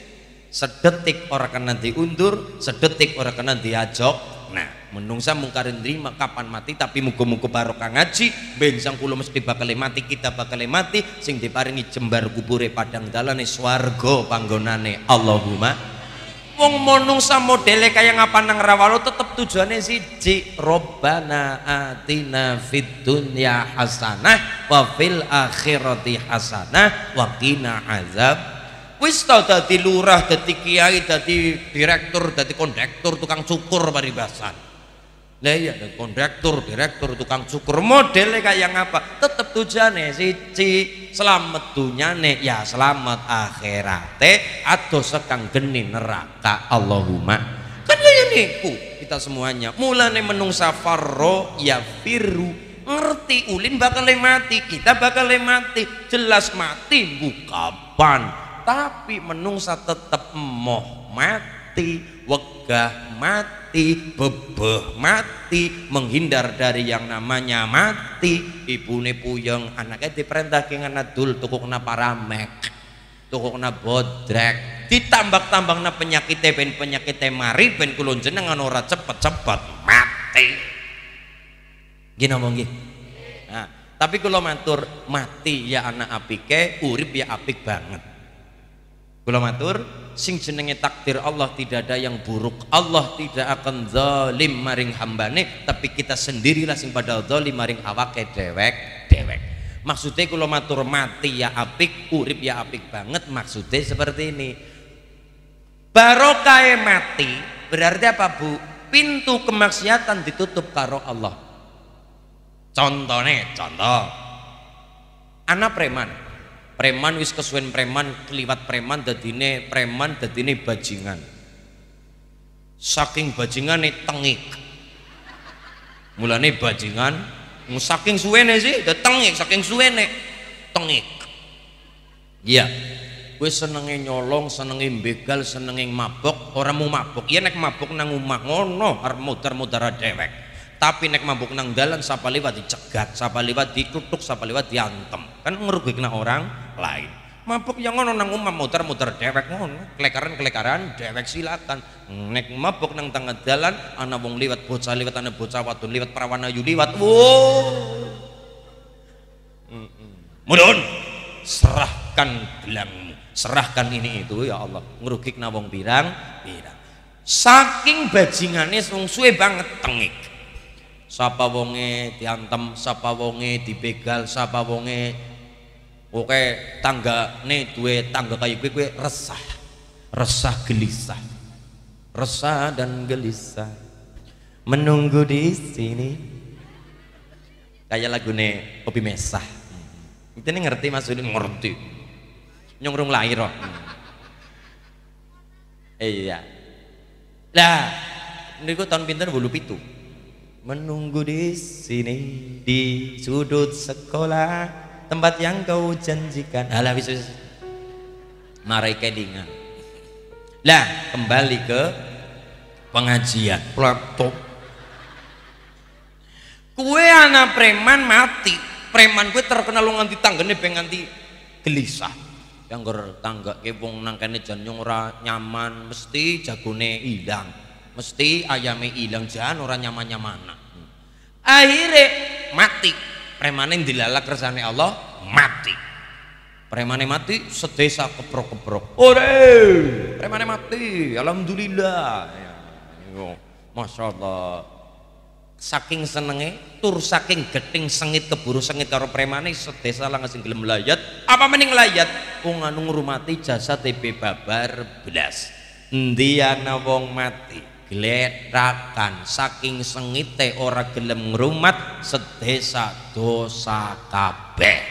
sedetik ora kena diundur, sedetik ora kena diajok. Nah, menungsa mungkarin terima kapan mati, tapi muga-muga barokah ngaji ben sang kula mesti bakal mati, kita bakal mati, sing diparingi jembar kubure padang dalane swarga panggonane. Allahumma. Wong menungsa modele kaya ngapa nang rawalo tetep tujuane siji, Robbana atina fid dunya hasanah wa fil akhirati hasanah wa qina azab. Wis tau dadi lurah, dadi kiai, dadi direktur, dadi kondektur, tukang cukur paribasan. Lah iya, kondektur, direktur, tukang cukur modele kaya ngapa? Tetep tujuane siji, selamat dunyane ya selamat akhirate, ado sekang geni neraka. Allahumma. Kan kaya niku kita semuanya. Mulane menungsa farro ya firu, ngerti ulin bakal mati, kita bakal mati, jelas mati bu kapan. Tapi menungsa tetap emoh mati, wegah mati, bebeh mati, menghindar dari yang namanya mati. Ibune puyeng, anaknya diperintah ke nganadul tuku kena paramek, tuku kena bodrek, ditambak-tambang na penyakitnya ben penyakitnya mari ben kulon jenengan ora cepet-cepet mati. Gini ngomong gini. Nah, tapi kalau matur mati ya anak apike, urip ya apik banget. Kula matur sing jenenge takdir Allah tidak ada yang buruk. Allah tidak akan zalim maring hambane, tapi kita sendirilah sing pada zalim maring awake dewek-dewek. Maksudnya kula matur mati ya apik, urip ya apik banget, maksudnya seperti ini. Barokah mati berarti apa Bu? Pintu kemaksiatan ditutup karo Allah. Contohnya, contoh anak preman. Preman wis kesuwen preman, keliwat preman dadine preman dadine bajingan. Saking bajingane tengik. Mulane bajingan saking suwene sih udah tengik, saking suwene tengik. Iya. Wis senenge nyolong, senenge begal, senenge mabok, ora mau mabok. Ya nek mabok nang omah ngono arep mudar-mudar dewek. Tapi nek mabuk nang dalan sapa liwat dicegat, sapa liwat ditutuk, sapa liwat diantem. Kan ngerugikna orang lain. Mabuk yang ngono nang omah muter-muter dewek ngono, kelekaran-kelekaran dewek silakan. Nek mabuk nang tengah dalan ana wong liwat, bocah liwat, ana bocah wadon liwat, perawan ayu liwat. Wow. Mudun, serahkan gelangmu, serahkan ini itu ya Allah. Ngerugikna wong pirang-pirang. Saking bajingane wong suwe banget tengik. Sapa wonge diantem, sapa wonge dibegal, sapa wonge oke tanggane duwe tangga kaya kowe kowe resah. Resah gelisah. Resah dan gelisah. Menunggu di sini. Kayak lagune Kopi Mesah. Itu nih ngerti maksudnya ngerti. Nyongrung lahir kok. Iya. Lah, niku tahun pinten wolu pitu. Menunggu di sini di sudut sekolah tempat yang kau janjikan. Alah wis wis. Marai kedingan. Lah kembali ke pengajian. Laptop. Kue anak preman mati. Preman kue terkenal lu nganti tanggane ben nganti gelisah. Yang ger tangga ke wong nang kene jan ora nyaman mesti jagone ilang. Mesti ayame ilang jan ora nyaman-nyamana. Akhirnya mati. Premane dilalak kersane Allah mati. Premane mati sedesa keprok-keprok. Ore, premane mati. Alhamdulillah. Ya, Masya Allah. Saking senenge, tur saking geting sengit keburu sengit karo premane sedesa langsung gelem layat. Apa mending layat? Wong anu ngrumati jasa T B babar belas. Endi ana wong mati? Gletakan saking sengite ora gelem ngrumat sedesa dosa kabeh.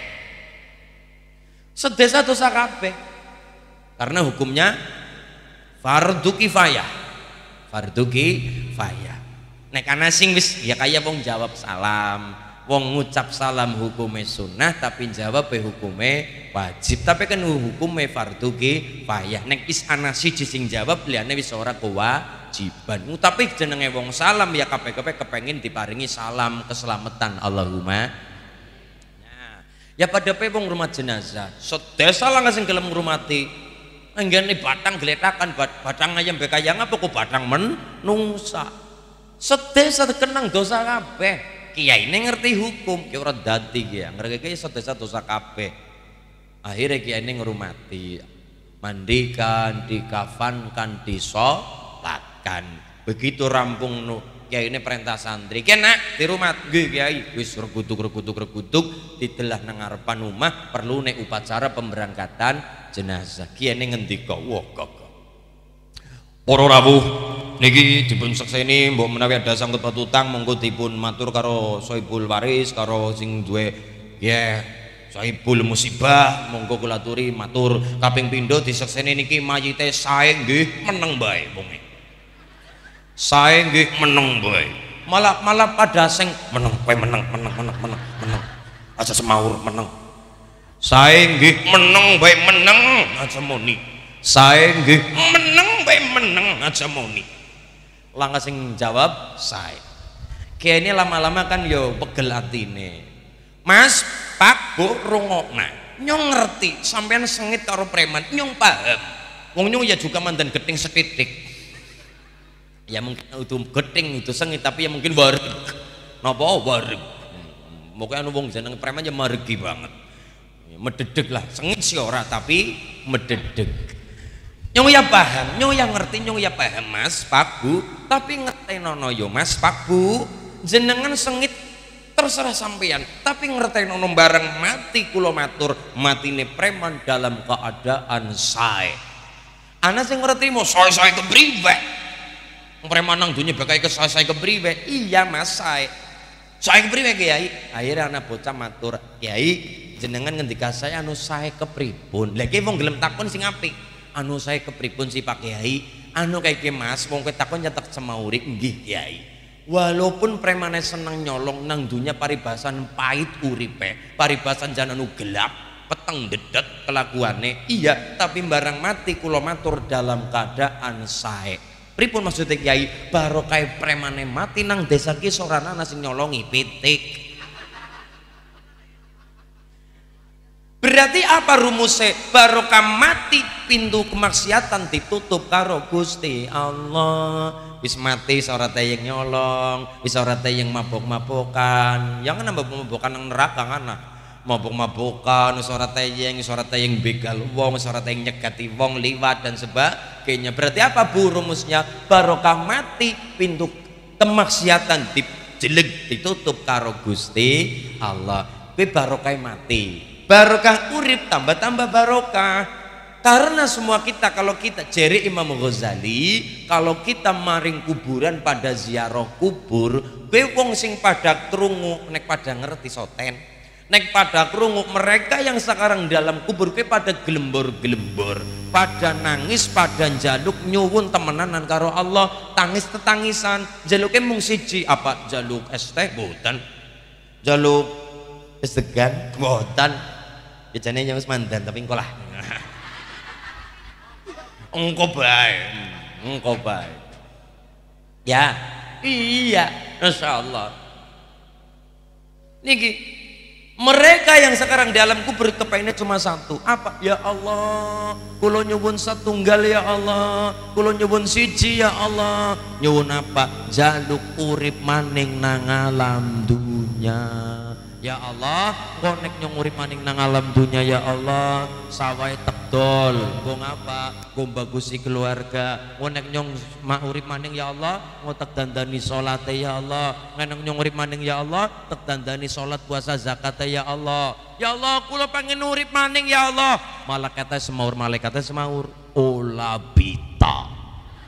Sedesa dosa kabeh. Karena hukumnya fardu kifayah. Fardu kifayah. Nek ana sing wis ya kaya wong jawab salam, wong ngucap salam hukume sunnah tapi jawab hukume wajib. Tapi kan hukume fardu kifayah. Nek wis ana siji sing jawab liyane wis ora kewajiban. Tapi jenenge wong salam ya kabeh-kabeh kepengin diparingi salam keselamatan. Allahumma. Nah, ya pada pe wong rumah jenazah, sedesa lah sing gelem ngrumati. Nenggene batang gletakan batang ayam bekayang apa kok batang menungsa. Sedesa kenang dosa kabeh. Kiai ini ngerti hukum, ki ora dadi ki ya. Ngerti sedesa dosa kabeh. Akhirnya kiai ini ngurmati, mandikan, dikafankan, disolatkan. Begitu rampung nu kiai ini perintah santri, kena di rumah nggih kiai wis regutuk regutuk regutuk ditelah nang ngarepan omah perlu nek upacara pemberangkatan jenazah. Kiai ini ngendika, wah gagah. Para rawuh niki dipun sekseni mbok menawi ada sangkut patutang monggo dipun matur karo sohibul waris karo sing duwe ya sohibul musibah monggo kula aturi matur kaping pindho disekseni niki mayite sae nggih meneng bae wonge. Sae nggih meneng bae. Malah malah pada sing meneng bae meneng meneng meneng meneng meneng. Aja semaur meneng. Sae nggih meneng bae meneng aja muni. Sae nggih meneng bae meneng aja muni. Langkah sing jawab sae. Kiai ini lama-lama kan yo pegel atine. Mas, Pak, Bu rungokna. Nyong ngerti sampean sengit karo preman, nyong paham. Wong nyong ya juga mandan geting setitik. Ya mungkin itu geting itu sengit tapi ya mungkin wareg. Napa wareg. Moga anu wong jeneng preman ya maregi banget. Mededeg lah, sengit sih ora tapi mededeg. Nyong ya paham, nyong ya ngerti, nyong ya paham Mas, Pak, Bu. Tapi ngertenono yo Mas, Pak, Bu. Jenengan sengit terserah sampean, tapi ngertenono bareng mati kula matur, matine preman dalam keadaan sae. Ana sing ngerti mo sae-sae kepriwe. Preman nang dunya bakal ke sae-sae kepriwe? Iya Mas, sae. Sae kepriwe Kiai? Akhirnya anak bocah matur, Kiai, jenengan ngendika saya anu sae kepripun? Lah ki wong gelem takon sing apik. Anu saya kepripun si Pak Kiai, anu kayak Mas wong kowe takon nyetak semauri nggih Kiai. Walaupun premane seneng nyolong nang dunya paribasan pahit uripe, paribasan jananu gelap, peteng dedet kelakuane, iya tapi barang mati kula matur dalam keadaan sae. Pripun maksudnya Kiai? Barokah premane mati nang desa ki sorana ana sing nyolongi pitik. Berarti apa rumusnya? Barokah mati pintu kemaksiatan ditutup karo Gusti Allah. Wis mati ora tayang nyolong, wis ora tayang mabok-mabokan. Yang kan mabok-mabokan nang neraka kan. Mabok-mabokan, wis ora tayang, wis ora tayang begal wong, wis ora tayang nyegati wong liwat dan sebagainya. Berarti apa bu rumusnya? Barokah mati pintu kemaksiatan dijeleg ditutup karo Gusti Allah. Kuwi barokah mati. Barokah urip tambah-tambah barokah. Karena semua kita kalau kita jeri Imam Ghazali, kalau kita maring kuburan pada ziarah kubur, kowe wong sing pada krungu nek pada ngerti soten. Nek pada krungu mereka yang sekarang dalam kubur kowe pada gelembor-gelembor, pada nangis, pada njaluk nyuwun temenanan karo Allah, tangis tetangisan, jaluke mung siji apa jaluk es teh boten. Jaluk es degan boten. Biasanya yang mandan tapi engkau lah engkau baik engkau baik ya iya Masya Allah niki mereka yang sekarang dalam kubur kepengennya cuma satu apa ya Allah kulo nyuwun satunggal ya Allah kulo nyuwun siji ya Allah nyuwun apa jaluk urip maning nang alam dunya. Ya Allah, kok nek nyong urip maning nang alam dunya ya Allah, sawai tekdol, kok ngapa? Kok bagusi keluarga. Kok nek nyong mak urip maning ya Allah, ngotek dandani salate ya Allah. Nek nyong urip maning ya Allah, tek dandani salat puasa zakat ya Allah. Ya Allah, kula pengen urip maning ya Allah. Malaikate semaur, malaikate semaur, ola bita.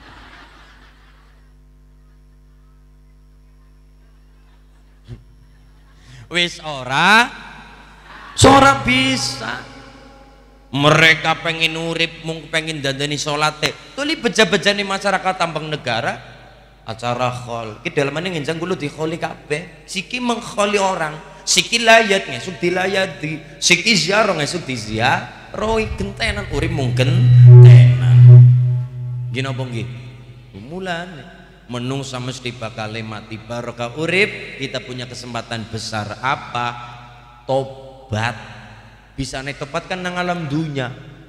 Wis ora ora bisa. Mereka pengen urip mung pengen dandani salate. Tuli beja-bejane masyarakat Tambang Negara acara khol. Ki dalemane ngenjang kulo dikholi kabeh. Siki mengkholi orang, siki layat ngesuk dilayati, siki ziarah ngesuk diziarahi gentenan urip mung gentenan. Gini apa nggih? Mulane menungsa mesti bakal mati. Barokah urip kita punya kesempatan besar apa? Tobat. Bisa nih tobat kan nang alam dunya.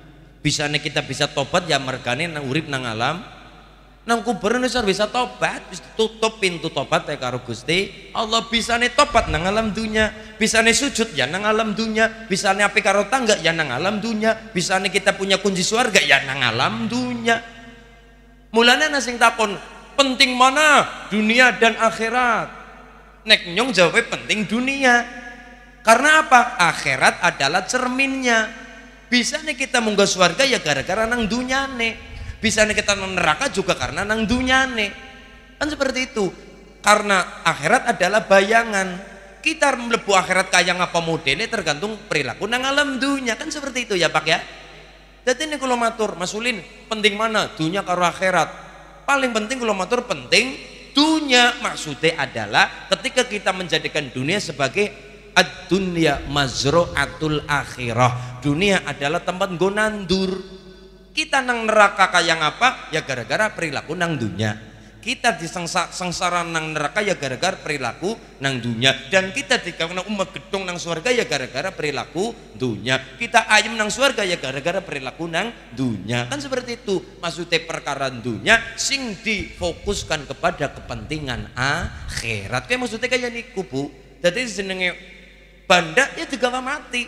Bisane kita bisa tobat ya mergane nang urip nang alam nang kubur wis bisa tobat, wis tutup pintu tobat ya karo Gusti Allah. Bisane tobat nang alam dunya, bisane sujud ya nang alam dunya, bisane api karo tangga ya nang alam dunya, bisane kita punya kunci surga ya nang alam dunya. Mulane ana sing takon, penting mana dunia dan akhirat? Nek nyong jawabnya penting dunia. Karena apa? Akhirat adalah cerminnya. Bisane kita munggah surga ya gara-gara nang dunyane. Bisa kita nang neraka juga karena nang dunyane. Kan seperti itu. Karena akhirat adalah bayangan. Kita mlebu akhirat kaya ngapa modelnya tergantung perilaku nang alam dunya. Kan seperti itu ya Pak ya. Jadi ini kalau matur Mas Ulin, penting mana dunya karo akhirat? Paling penting kalau matur penting dunya. Maksudnya adalah ketika kita menjadikan dunia sebagai ad-dunya mazru'atul akhirah. Dunia adalah tempat nggo nandur. Kita nang neraka kayak apa? Ya gara-gara perilaku nang dunya. Kita disengsara nang neraka ya gara-gara perilaku nang dunya. Dan kita dikawin umat gedung nang surga ya gara-gara perilaku dunya. Kita ayam nang surga ya gara-gara perilaku nang dunya. Kan seperti itu. Maksudnya perkara dunya sing difokuskan kepada kepentingan akhirat. Kayak maksudnya kayak niku Bu. Jadi jenenge banda ya digawa mati.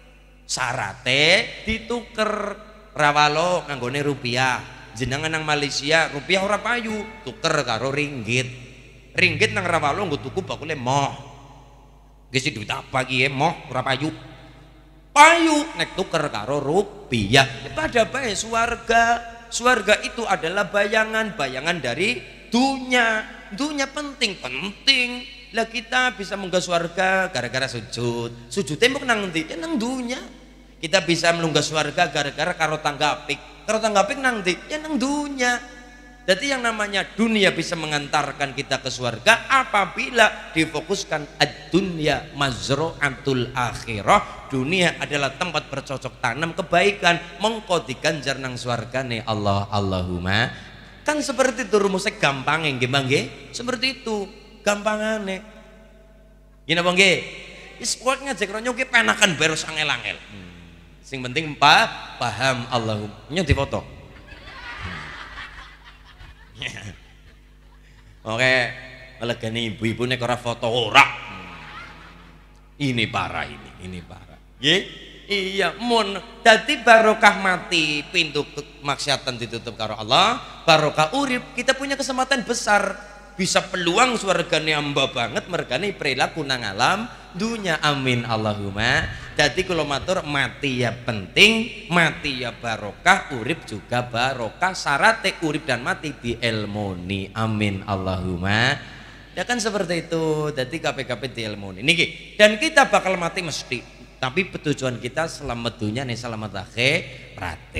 Sarate dituker. Rawalo nganggone rupiah, jenengan nang Malaysia rupiah ora payu, tuker karo ringgit. Ringgit nang Rawalo nggo tuku bakule moh. Gisi duit apa ki moh ora payu. Payu nek tuker karo rupiah. Ya, pada bae swarga. Swarga itu adalah bayangan, bayangan dari dunya. Dunya penting, penting. Lah kita bisa munggah swarga gara-gara sujud. Sujud tembok nang ndi? Ya nang dunya. Kita bisa melunggah surga gara-gara karo tangga apik. Karo tangga apik nang ndi? Ya nang dunya. Jadi yang namanya dunia bisa mengantarkan kita ke surga apabila difokuskan ad-dunya mazru'atul akhirah. Dunia adalah tempat bercocok tanam kebaikan, mengko diganjar nang surgane Allah. Allahumma. Kan seperti itu rumusnya gampang nggih nggih. Seperti itu gampangane. Gini apa nggih? Wis kuat ngajak ronyo ki penakan beres angel-angel. Hmm. Sing penting pa, paham Allahumma. Nyo difoto. Oke, melegani ibu-ibu nek ora foto ora. Ini parah ini, ini parah. Nggih? Iya, mun dadi barokah mati, pintu kemaksiatan ditutup karo Allah, barokah urip, kita punya kesempatan besar. Bisa peluang surgane amba banget mergane perilaku nang alam dunya. Amin Allahumma. Jadi kalau matur mati ya penting, mati ya barokah, urip juga barokah. Syaratnya urip dan mati dielmoni. Amin Allahumma. Ya kan seperti itu. Jadi K P K P dielmoni niki. Dan kita bakal mati mesti. Tapi tujuan kita selamat dunya nih selamat akhirat.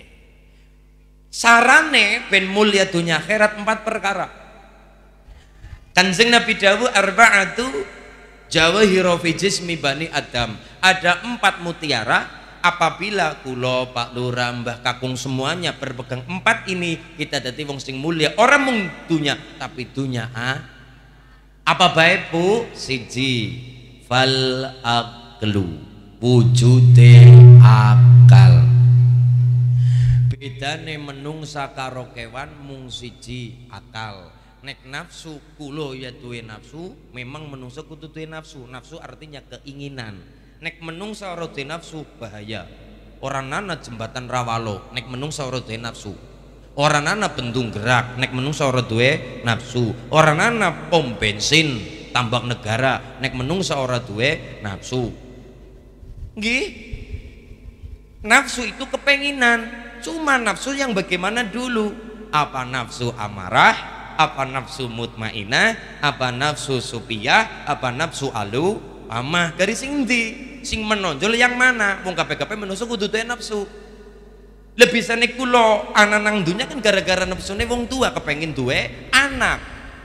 Sarane ben mulia dunya akhirat empat perkara. Kanjeng Nabi dawuh arba'atu jawahiro fi jismi bani Adam. Ada empat mutiara apabila kula Pak Lurah Mbah Kakung semuanya berpegang empat ini kita dadi wong sing mulia. Ora mung dunya tapi dunya ah. Apa bae Bu? Siji fal aqlu wujude akal. Bedane menungsa karo kewan mung siji akal. Nek nafsu kulo ya duwe nafsu, memang menungso kudu duwe nafsu. Nafsu artinya keinginan. Nek menungso ora duwe nafsu bahaya. Orang nana jembatan Rawalo, nek menungso ora duwe nafsu. Orang nana bendung gerak, nek menungso ora duwe nafsu. Orang nana pom bensin tambak negara, nek menungso ora duwe nafsu. Nggih. Nafsu itu kepenginan. Cuma nafsu yang bagaimana dulu? Apa nafsu amarah? Apa nafsu mutmainah, apa nafsu supiyah, apa nafsu alu amah. Dari sing ndi? Sing menonjol yang mana? Wong K P K P menungso kudu duwe nafsu. Lebih sane kula anak nang dunya kan gara-gara nafsune wong tua kepengin duwe anak.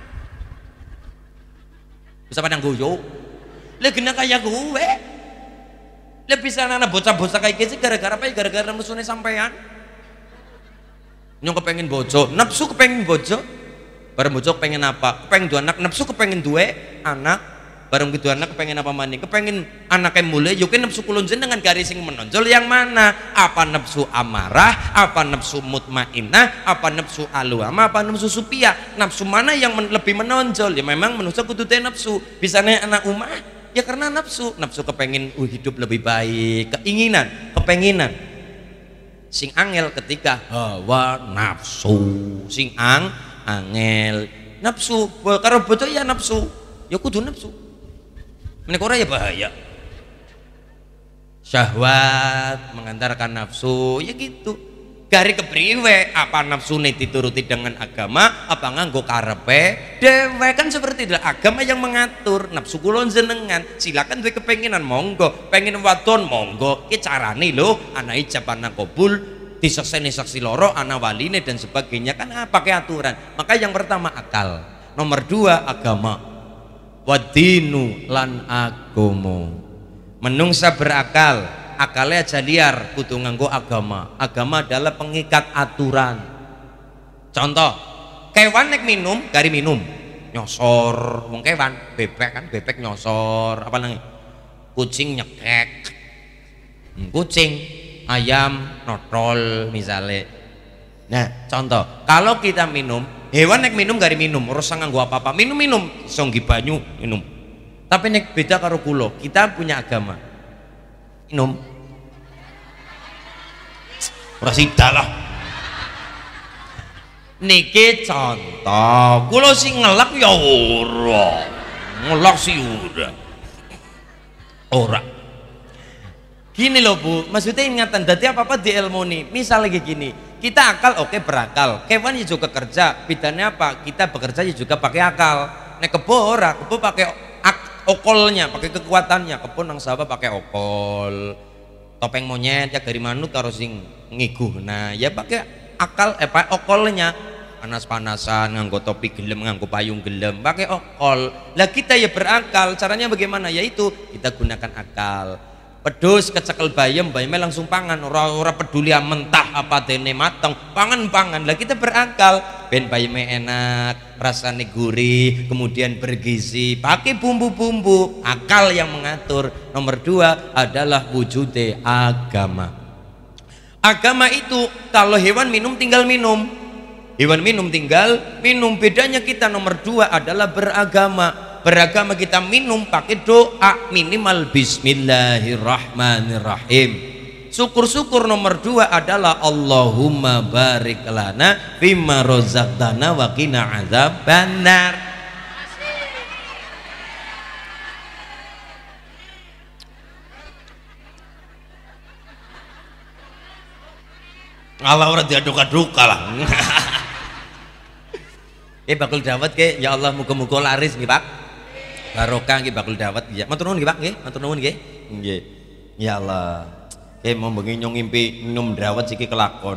Bisa padang goyo. Lah gena kaya gue. Lebih sana anak bocah-bocah kayak gitu gara-gara apa? Gara-gara nafsune sampean. Nyong kepengin bojo, nafsu kepengin bojo. Bareng bojo pengen apa? Pengen dua anak, nafsu kepengen dua anak. bareng gitu anak kepengen apa maning, kepengen anaknya mulai yuk nafsu kulon jenengan garis yang menonjol yang mana? Apa nafsu amarah, apa nafsu mutmainah, apa nafsu aluama, apa nafsu supia? Nafsu mana yang men lebih menonjol? Ya memang manusia kudu teh nafsu. Bisa nih anak umah ya karena nafsu, nafsu kepengen uh, hidup lebih baik, keinginan, kepenginan. Sing angel ketika hawa nafsu, sing ang angel nafsu, karo bodoh ya nafsu, ya kudu nafsu. Menika ora ya bahaya. Syahwat mengantarkan nafsu, ya gitu. Gari kepriwe apa nafsune dituruti dengan agama, apa nganggo karepe dhewe kan seperti itu. Agama yang mengatur nafsu kula jenengan. Silakan duwe kepenginan monggo, pengen wadon monggo. Ki carane lho, ana ijab ana kabul, disekseni saksi loro, ana waline dan sebagainya kan ah, pakai aturan. Maka yang pertama akal, nomor dua agama. Wadinu lan agomo menungsa berakal, akalnya aja liar kudu nganggo agama. Agama adalah pengikat aturan. Contoh kewan nek minum gari minum nyosor, wong kewan bebek kan bebek nyosor, apa nang kucing nyekek, kucing ayam notol misalnya. Nah contoh kalau kita minum, hewan nek minum gari minum, ora nganggo apa-apa, minum-minum iso nggi banyu minum. Tapi nek beda karo kula, kita punya agama. Minum. Ora sida lah. Niki contoh, kula sing ngelak ya ora. Ngelak sih ora. Ora. Gini loh Bu, maksudnya ingatan dadi apa-apa diilmuni. Misal lagi gini, kita akal oke okay, berakal, kewan ya juga kerja, bedanya apa? Kita bekerja ya juga pakai akal. Nek kebo ora, kebo pakai ak, okolnya, pakai kekuatannya. Kebo nang sawah pakai okol, topeng monyet ya dari manut karo sing ngiguh. Nah ya pakai akal, eh pakai okolnya. Panas-panasan, nganggo topi gelem, nganggo payung gelem, pakai okol. Lah kita ya berakal, caranya bagaimana? Yaitu kita gunakan akal. Pedus kecekel bayam, bayamnya langsung pangan, ora-ora peduli mentah apa dene mateng, pangan-pangan. Lah kita berakal, ben bayamnya enak, rasanya gurih, kemudian bergizi, pakai bumbu-bumbu, akal yang mengatur. Nomor dua adalah wujudnya agama. Agama itu kalau hewan minum tinggal minum, hewan minum tinggal minum. Bedanya kita nomor dua adalah beragama. Beragama kita minum pakai doa minimal bismillahirrahmanirrahim. Syukur-syukur nomor dua adalah Allahumma barik lana fimma rozaqtana wa qina adzabannar. Allah ora diaduk-aduk lah. Eh bakul dawet ke ya Allah muga-muga laris nggih Pak. Barokah nggih bakul dawet ya. Matur nuwun nggih Pak nggih, matur nuwun nggih. Nggih. Ya Allah. Eh mau bengi nyong ngimpi minum dawet siki kelakon.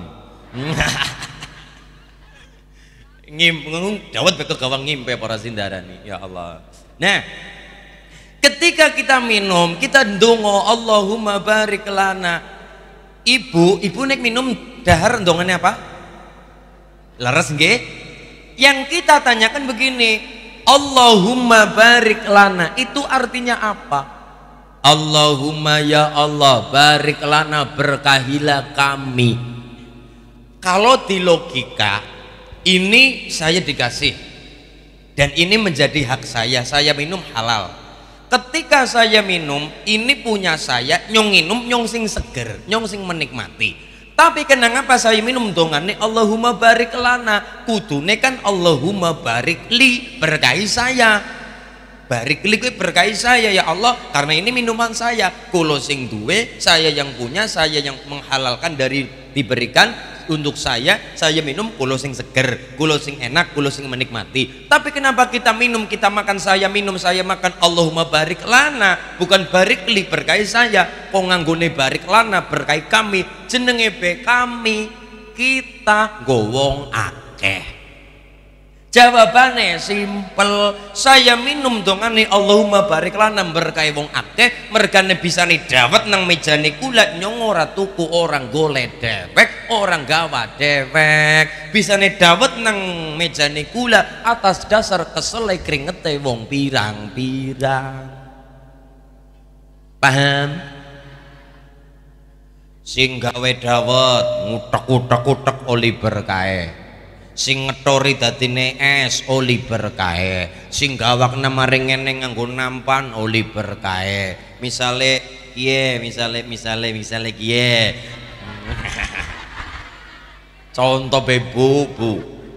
Ngim ngung dawet bekel gawang ngimpi para sindarani. Ya Allah. Nah, ketika kita minum, kita ndonga Allahumma barik lana. Ibu, ibu nek minum dahar ndongane apa? Leres nggih? Yang kita tanyakan begini, Allahumma barik lana itu artinya apa? Allahumma ya Allah barik lana, berkahilah kami. Kalau di logika ini saya dikasih dan ini menjadi hak saya, saya minum halal. Ketika saya minum ini punya saya, nyong minum nyong sing seger, nyong sing menikmati. Tapi kenapa saya minum dongane Allahumma barik lana, kudune kan Allahumma barik li, berkahi saya. Barik li kuwi berkahi saya ya Allah, karena ini minuman saya. Kulo sing duwe, saya yang punya, saya yang menghalalkan dari diberikan untuk saya, saya minum kulo sing seger, kulo sing enak, kulo sing menikmati. Tapi kenapa kita minum, kita makan, saya minum, saya makan Allahumma barik lana, bukan barik li berkahi saya. Kok nganggone barik lana berkahi kami, jenenge be kami, kita gowong akeh. Jawabannya simpel, saya minum dongane Allahumma barik lana berkahi wong akeh mergane bisane dawet nang mejane kula nyong ora tuku orang golek dewek orang gawa dewek bisane dawet nang mejane kula atas dasar kesele kringete wong pirang-pirang. Paham? Sing gawe dawet ngutek-utek-utek oli berkahe, sing ngetori dadine es oli berkahe, sing gawakna maring ngene nganggo nampan oli berkahe. Misale kiye, misale misale misale kiye. Contoh bebu bu.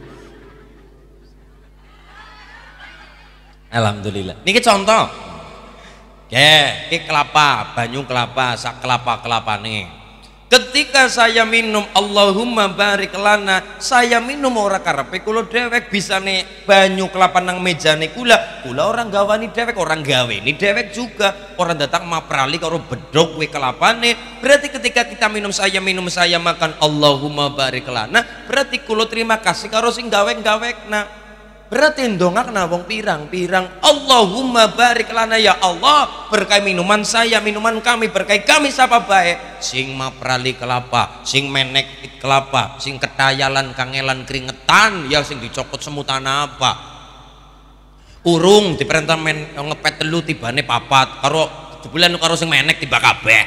Alhamdulillah. Niki contoh. Nggih, iki kelapa, banyu kelapa, sak kelapa-kelapane. Ketika saya minum Allahumma barik lana, saya minum ora karepe kula dewek bisane banyu kelapa nang mejane kula, kula orang gawani dewek, orang gaweni dewek juga, orang datang maprali karo bedhog we kelapane. Berarti ketika kita minum saya minum saya makan Allahumma barik lana, berarti kula terima kasih karo sing gawek-gawekna. Berarti ndongakna wong pirang-pirang Allahumma barik lana ya Allah berkahi minuman saya minuman kami berkahi kami siapa baik sing maprali kelapa sing menek kelapa sing ketayalan kangelan keringetan ya sing dicokot semutan apa urung diperintah men ngepet telu tibane papat karo jebulan karo sing menek tiba kabeh.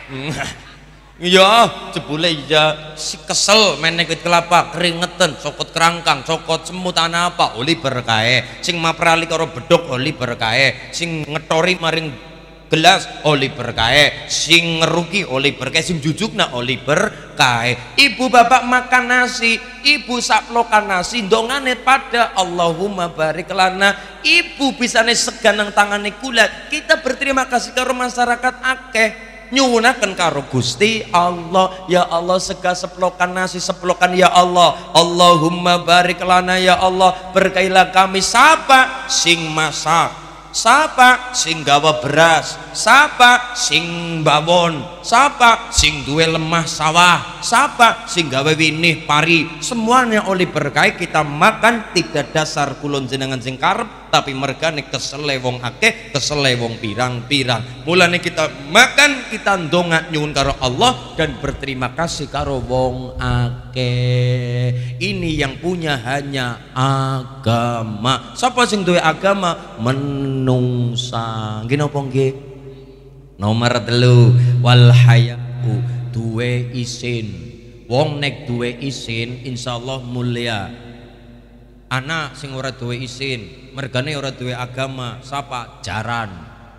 Iya, jebule iya si kesel menek wit kelapa keringetan cokot kerangkang cokot semut ana apa oli berkahe sing maprali karo bedhog oli berkahe sing ngetori maring gelas oli berkahe sing ngeruki oli berkahe sing jujukna oli berkahe. Ibu bapak makan nasi ibu saplokan nasi dongane pada Allahumma barik lana ibu bisane segan nang tangane kula kita berterima kasih karo masyarakat akeh nyuwunaken karo Gusti Allah ya Allah sega seplokan nasi seplokan ya Allah Allahumma barik lana ya Allah berkailah kami sapa sing masak sapa sing gawa beras sapa sing bawon sapa sing duwe lemah sawah sapa sing gawe winih pari semuanya oleh berkait kita makan tidak dasar kulon jenengan sing karep tapi mergane kesele wong akeh kesele wong pirang-pirang mulane kita makan kita ndongak nyuwun karo Allah dan berterima kasih karo wong akeh. Ini yang punya hanya agama. Sapa sing duwe agama menungsa nggih napa nggih. Nomor telu wal hayau duwe isin wong nek duwe isin insyaallah mulia. Anak sing ora duwe isin mergane ora duwe agama sapa jaran.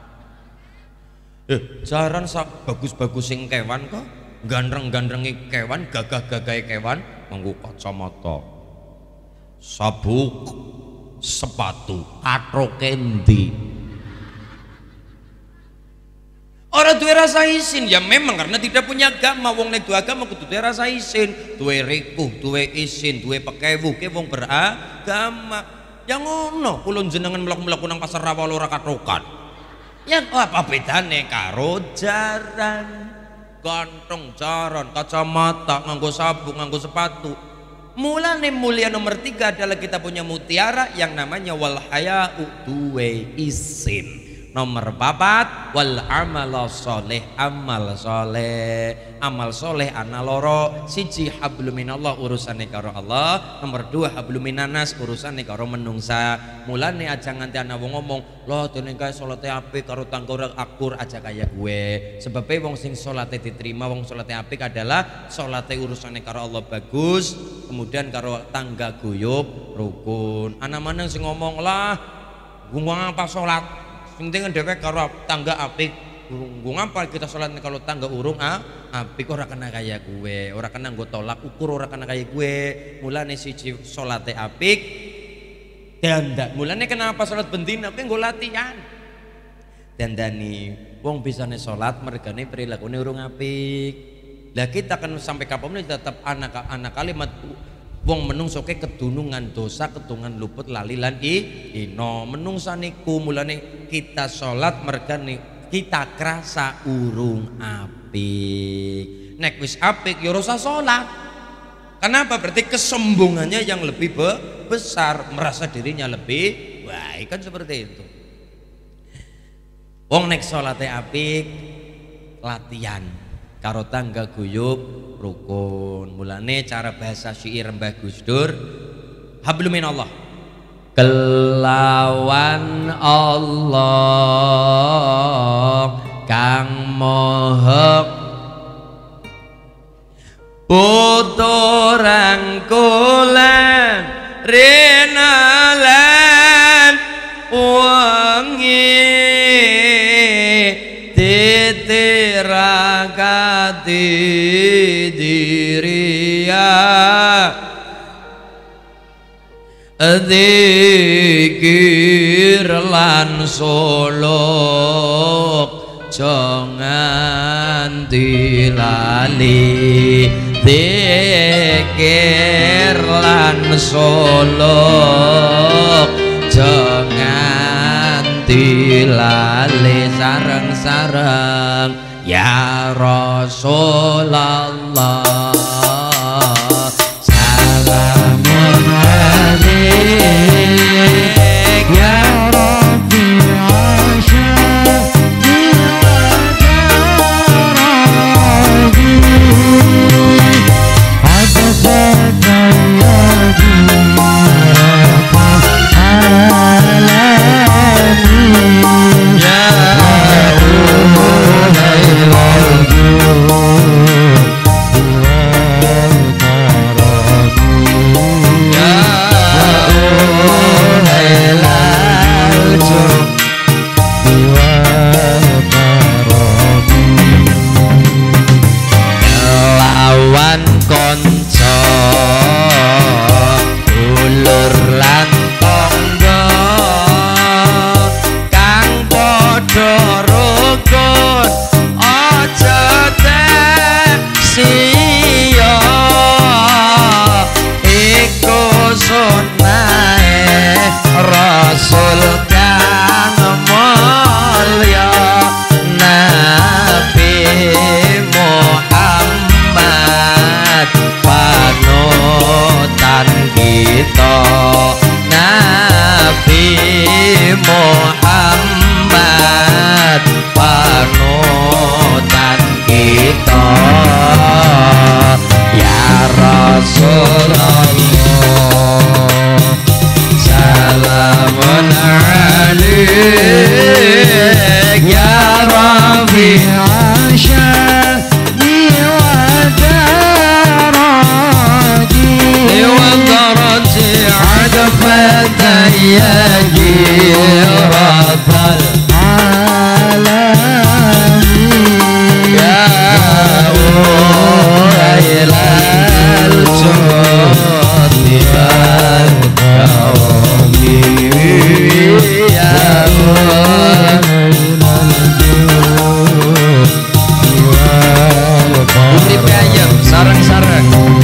Eh jaran sak bagus-bagus sing kewan kok gandreng-gandrengi kewan gagah-gagahe kewan nganggo kacamata sabuk sepatu katroke endi ora duwe rasa isin ya memang karena tidak punya agama. Wong nek duwe agama kudu duwe rasa isin duwe rikuh duwe isin duwe pekewuh ke wong beragama ya ngono kula jenengan mlaku-mlaku nang pasar rawa ora katrokan ya apa bedane karo jaran ganteng jaran kacamata nganggo sabuk nganggo sepatu. Mulane mulia nomor tiga adalah kita punya mutiara yang namanya wal hayau duwe isin. Nomor papat wal amal soleh amal soleh amal soleh ana loro siji hablum minallah urusane karo Allah nomor dua hablum minanas urusane karo menungsa. Mulane aja nganti ana wong ngomong loh dene kae salate apik karo tangga ora akur aja kaya gue sebab wong sing salate diterima wong salate apik adalah salate urusane karo Allah bagus kemudian karo tangga guyub rukun. Ana maneng sing ngomong lah gua ngapa salat penting dhewek karo tangga apik urung ngapa kita salat kalau tangga urung ah apik ora kena kaya gue ora kena nggo tolak ukur ora kena kaya gue. Mulane siji salate apik dandan mulane kenapa salat bendina kowe nggo latihan dandani wong bisane salat mergane prilakune urung apik. Lah kita kan sampai kapan tetap anak anak kalimat wong menungso ke kedunungan dosa ketungan luput lali lan i ino menungsa niku mulane kita sholat mergane kita kerasa urung apik nek wis apik ya ora usah sholat Kenapa? Berarti kesombongannya yang lebih be besar, merasa dirinya lebih baik, kan seperti itu. Wong nek salate apik latihan karo tangga guyub rukun. Mulane cara bahasa syair Mbah Gus Dur, hablum minallah, kelawan Allah kang moha puturang kulan renalan wangi titirakati diriya dzikir lan suluk jangan dilali dzikir lan suluk jangan dilali sareng-sareng ya Rasulullah salamun alaik ya Rabbi Muhammad panutan kita ya Rasulullah salamun alaik ya Rabbi asyani wa daraji wa daraji adfata ya rabbal alamin ya ilail jodi wal kawmi ya uripe ayem sareng-sareng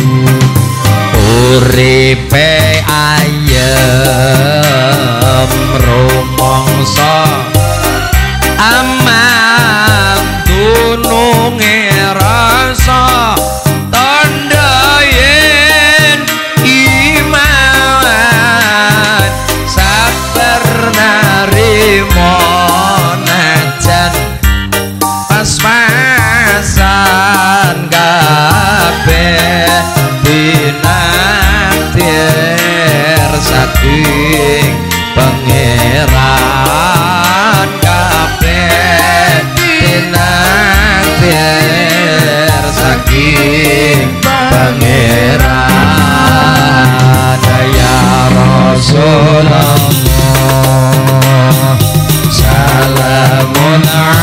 uripe ayem rumangsa amam dununge rasa tandha yen iman sabar narima najan pas-pasan kabeh dinaktir saking pangeran kabeh dinaktir saking pangeran ya Rasulullah salamun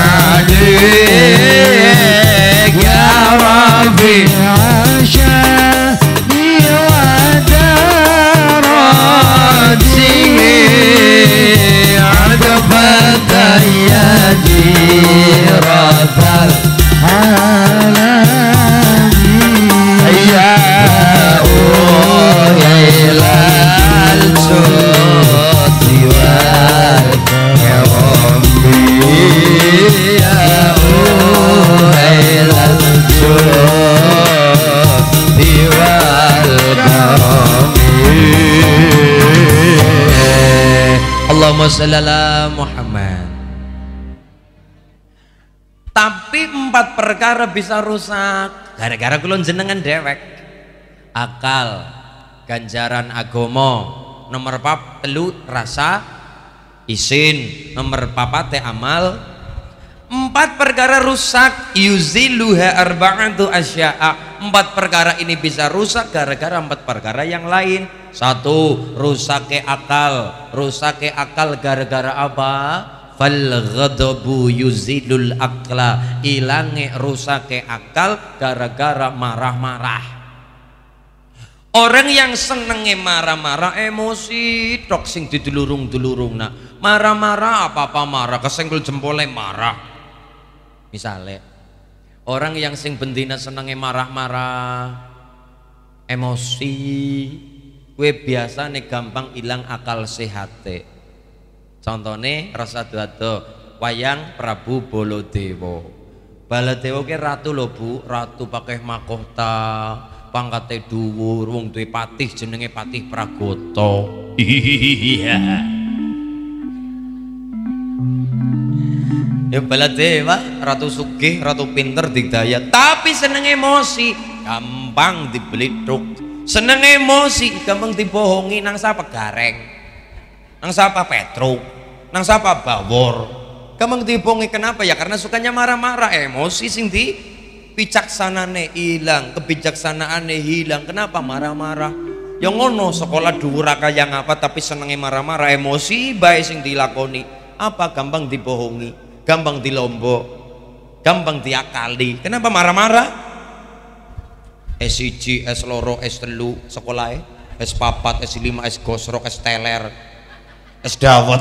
alaik ya Rabbi asyani wa daraji adfata ya rabbal alamin ya ilal jodi wal kawmi ya ilal jodi Allahumma shalli ala Muhammad. Tapi empat perkara bisa rusak gara-gara kula jenengan dewek. Akal, ganjaran agomo, nomor pap telu rasa isin, nomor papat teh amal. Empat perkara rusak yuziluha arba'atu asya'a. Empat perkara ini bisa rusak gara-gara empat perkara yang lain. Satu, rusak ke akal. Rusak ke akal gara-gara apa? Fal ghadabu yuzilul akla. Ilange rusak ke akal gara-gara marah-marah. Orang yang senenge marah-marah emosi tok sing didulurung-dulurung nak. Marah-marah apa-apa marah, kesenggol jempolnya marah. Misalnya orang yang sing bendina senenge marah-marah emosi, gue biasa nih gampang hilang akal sehate. Contohnya rasa duado wayang Prabu Baladewa. Baladewa ke ratu lho Bu, ratu pakai mahkota, pangkate dhuwur, wong duwe patih jenenge Patih Pragoto. Iya. Ya Baladewa ratu sugih, ratu pinter digdaya, tapi seneng emosi, gampang dibelituk. Seneng emosi, gampang dibohongi nang sapa Gareng, nang sapa Petruk, nang sapa Bawor. Gampang dibohongi kenapa? Ya karena sukanya marah-marah, emosi sing di bijaksanane hilang, kebijaksanaane hilang. Kenapa marah-marah? Yang ngono sekolah dhuwur kaya ngapa tapi senenge marah-marah, emosi bae sing dilakoni. Apa? Gampang dibohongi, gampang dilombok, gampang diakali. Kenapa marah-marah? S satu, S loro, S telu sekolah, S papat, S lima, S gosrok, S teler, S dawet.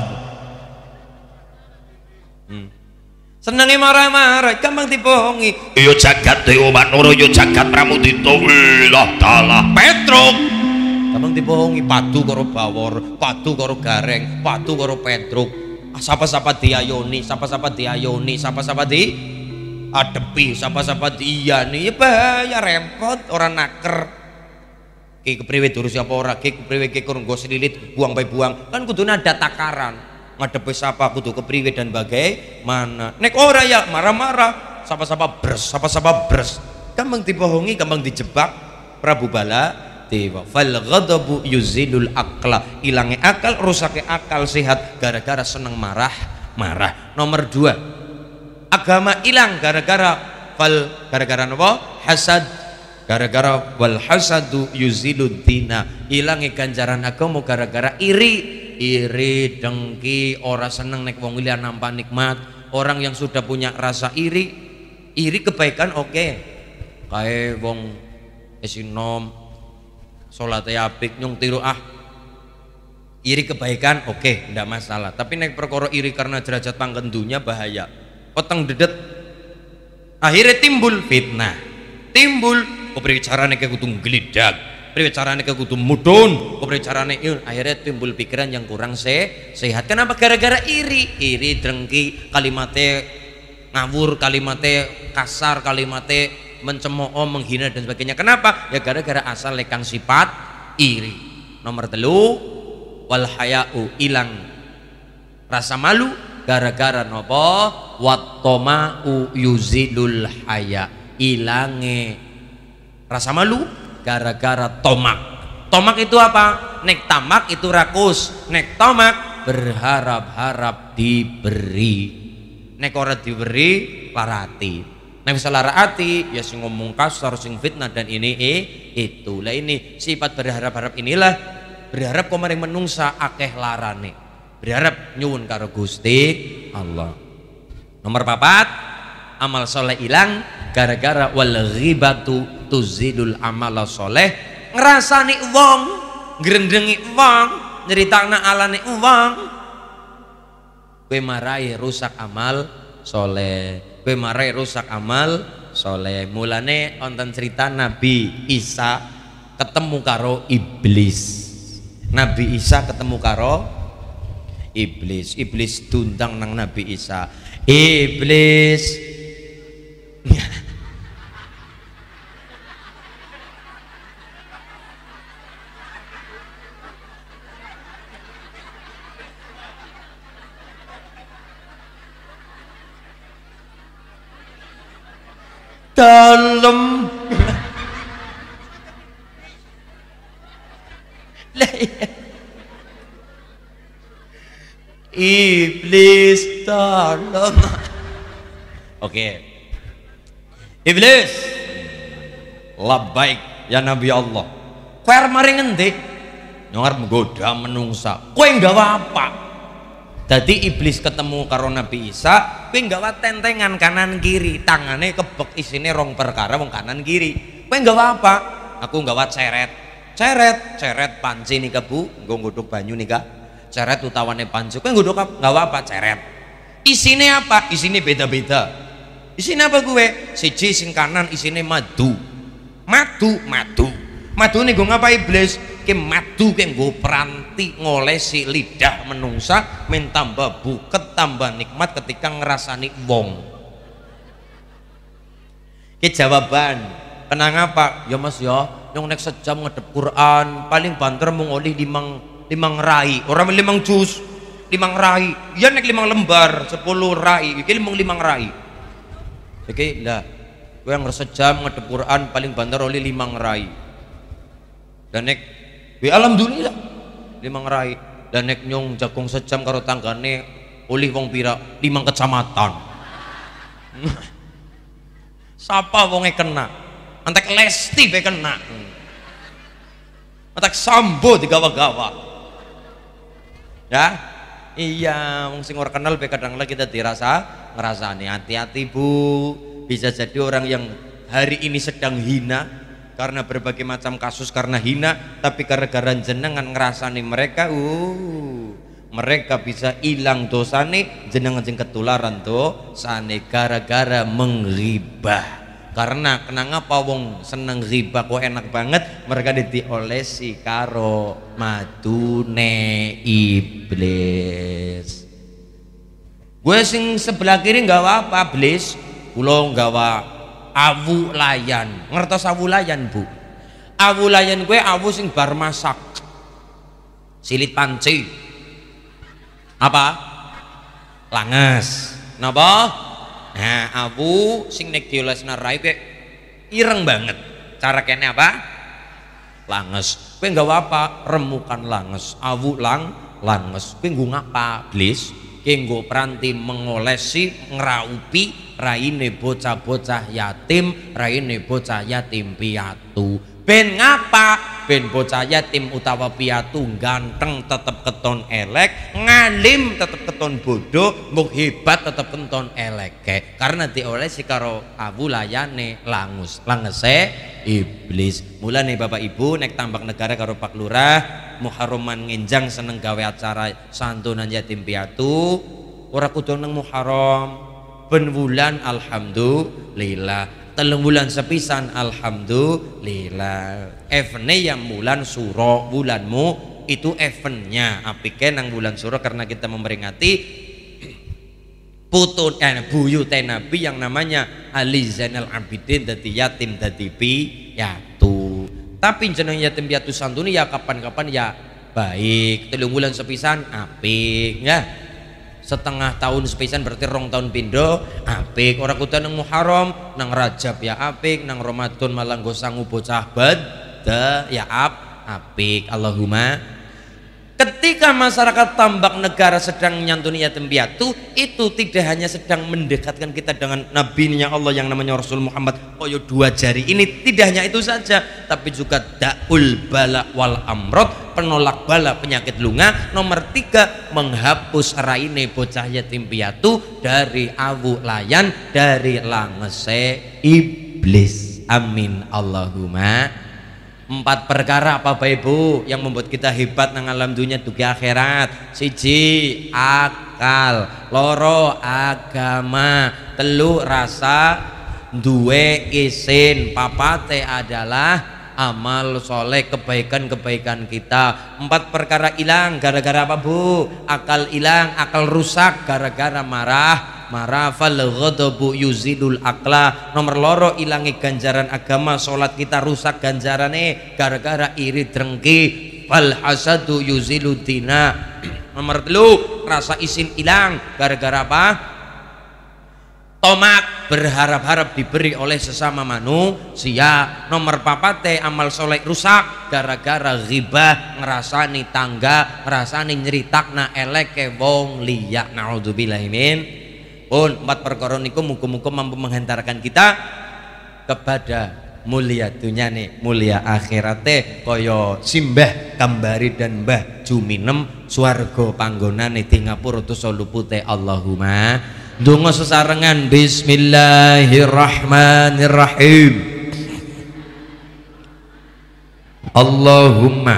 Hmm. Senenge marah-marah, gampang dibohongi. Yo jagat Dewa Batara, yo jagat Pramudita, ilah dalah Petruk. Gampang dibohongi, padu karo Bawor, padu karo Gareng, padu karo Petruk. Sapa-sapa diayoni, sapa-sapa diayoni, sapa-sapa di adepi, sapa-sapa diiyani. Ya bahaya, repot, orang naker. Ki kepriwe durus apa ora, ki kepriwe ki kurang go selilit, buang bae buang. Kan kudune ada takaran. Ngadepi sapa kudu kepriwe dan bagaimana. Nek ora ya marah-marah, sapa-sapa bres, sapa-sapa bres. Gampang dibohongi, gampang dijebak. Prabu Baladewa. Fal ghadabu yuzilul akla. Ilange akal, rusake akal sehat gara-gara seneng marah-marah. Nomor dua, agama hilang gara-gara fal gara-gara apa? Hasad. Gara-gara wal hasadu yuzilud dina. Ilange ganjaran agama gara-gara iri. Iri, dengki, ora seneng nek wong liya nampa nikmat. Orang yang sudah punya rasa iri, iri kebaikan oke. Okay. Kae wong esinom salate apik nyung tiru ah. Iri kebaikan oke, okay, ndak masalah. Tapi nek perkara iri karena derajat pangkat dunya bahaya. Peteng dedet. Akhirnya timbul fitnah. Timbul kepriwe carane kaya kudu ngglidak, kepriwe carane kaya kudu mudhun, kepriwe carane akhirnya timbul pikiran yang kurang se sehat. Kenapa? Gara-gara iri. Iri, drengki, kalimate ngawur, kalimate kasar, kalimate mencemooh, menghina dan sebagainya. Kenapa? Ya gara-gara asal lekang sifat iri. Nomor telu, wal haya'u, ilang rasa malu gara-gara nopo? Wattoma'u yuzilul haya. Ilange rasa malu gara-gara tomak. Tomak itu apa? Nek tamak itu rakus, nek tomak berharap-harap diberi. Nek ora diberi larati. Nek bisa larati ya sing ngomong kasar, sing fitnah dan ini eh, itu. Lah ini sifat berharap-harap inilah berharap kemarin menungsa akeh larane. Berharap nyuwun karo Gusti Allah. Nomor papat, amal soleh hilang gara-gara wal ghibatu tuzidul amala soleh. Ngerasani wong, ngrendengi wong, nyeritakna alane wong, kowe marai rusak amal soleh, kowe marai rusak amal soleh. Mulane wonten cerita Nabi Isa ketemu karo iblis. Nabi Isa ketemu karo iblis. Iblis dundang nang Nabi Isa. Iblis, Dalam. Lah iya. Iblis dalam. Oke. Iblis. Labbaik ya Nabi Allah. Kowe arep mari ngendi? Ngarep menggoda menungsa. Kowe nggawa apa? Dadi iblis ketemu karo Nabi Isa, kowe nggawa tentengan kanan kiri, tangane kebek isine rong perkara wong kanan kiri. Kowe nggawa apa? Aku nggawa ceret. Ceret, ceret panci nika Bu, nggo nggodhog banyu nika. Ceret utawane panci. Kowe nggodhog nggawa apa? Ceret. Isine apa? Isine beda-beda. Isine apa kowe? Siji sing kanan isine madu. Madu, madu. Madu nih gue ngapa iblis? Ke madu ke gue peranti ngolesi lidah menungsa, men tambah buket tambah nikmat ketika ngerasani wong. Ke jawaban, kenang apa? Ya Mas ya, yang nek sejam ngedep Quran paling banter mengolih limang limang rai, orang limang jus, limang rai. Ya nek limang lembar, sepuluh rai, iki limang limang rai. Oke, lah, gue yang sejam ngedep Quran paling banter oleh limang rai. Dan nek wi alhamdulillah limang rai. Dan nek nyong jagung sejam karo tanggane oleh wong pira limang kecamatan. Sapa wonge kena? Antek Lesti be kena. Antek Sambo digawa-gawa. Ya? Iya, wong sing ora kenal be kadang lagi kita dirasa ngrasani. Hati-hati Bu, bisa jadi orang yang hari ini sedang hina karena berbagai macam kasus, karena hina, tapi gara-gara jenengan ngerasani mereka, uh, mereka bisa hilang dosane, jenengan jeng ketularan dosane gara-gara menghibah. Karena kenapa wong seneng ghibah kok enak banget, mereka diolesi karo madune iblis. Gue sing sebelah kiri nggawa apa iblis? Kula nggawa awu layan. Ngertos awu layan Bu? Awu layan gue awu sing bar masak, silit panci apa? Langes. Napa? Nah awu sing nek diolesna rai gue ireng banget. Cara kene apa? Langes. Gue nggawa apa? Remukan langes. Awu lang langes. Gue nggo ngapa iblis? Kenggo peranti mengolesi ngeraupi raine bocah-bocah yatim, raine bocah yatim piatu. Ben ngapa? Ben bocah yatim utawa piatu ganteng tetep keton elek, ngalim tetep keton bodoh, mbok hebat tetep keton elek. Karena diolesi karo awu layane langus, langese iblis. Mulane Bapak Ibu nek tambak negara karo Pak Lurah Muharraman ngenjang seneng gawe acara santunan yatim piatu, ora kudu nang Muharram. Ben wulan alhamdulillah, telung bulan sepisan alhamdulillah. Eventnya yang bulan suro, bulanmu itu eventnya apike nang bulan suro karena kita memperingati putun eh buyute Nabi yang namanya Ali Zainal Abidin dadi yatim dadi piatu. Tapi jeneng yatim piatu santuni ya kapan-kapan ya baik, telung bulan sepisan apik ya. Setengah tahun sepisan berarti rong tahun pindo apik. Ora kudu nang Muharram, nang Rajab ya apik, nang Ramadan malah nggo sangu bocah bada ya ap apik. Allahumma. Ketika masyarakat tambak negara sedang nyantuni yatim piatu, itu tidak hanya sedang mendekatkan kita dengan nabinya Allah yang namanya Rasul Muhammad koyo dua jari ini, tidak hanya itu saja, tapi juga daul bala wal amrod, penolak bala penyakit lunga. Nomor tiga, menghapus raine bocah yatim piatu dari awu layan, dari langese iblis. Amin Allahumma. Empat perkara apa Bapak Ibu yang membuat kita hebat nang alam dunia dugi akhirat. Siji akal, loro agama, telu rasa duwe isin, papate adalah amal soleh, kebaikan-kebaikan kita. Empat perkara hilang gara-gara apa Bu? Akal hilang, akal rusak gara-gara marah marah. Fal ghadabu yuzidul akla. Nomor loro ilangi ganjaran agama, sholat kita rusak ganjarane gara-gara iri drengki. Fal hasadu yuzilu dina. Nomor telu rasa isin hilang gara-gara apa? tomak berharap-harap diberi oleh sesama manusia. Nomor papate amal soleh rusak gara-gara ghibah, ngerasani tangga, ngerasani nyeritakna eleke wong liya. Naudzubillahi min. Pun empat perkara niku muga-muga mampu menghantarkan kita kepada mulia dunyane, mulia akhirate kaya simbah kambari dan mbah Juminem swarga panggonane di ngapura dosa lupute. Allahumma donga sesarengan. Bismillahirrahmanirrahim. Allahumma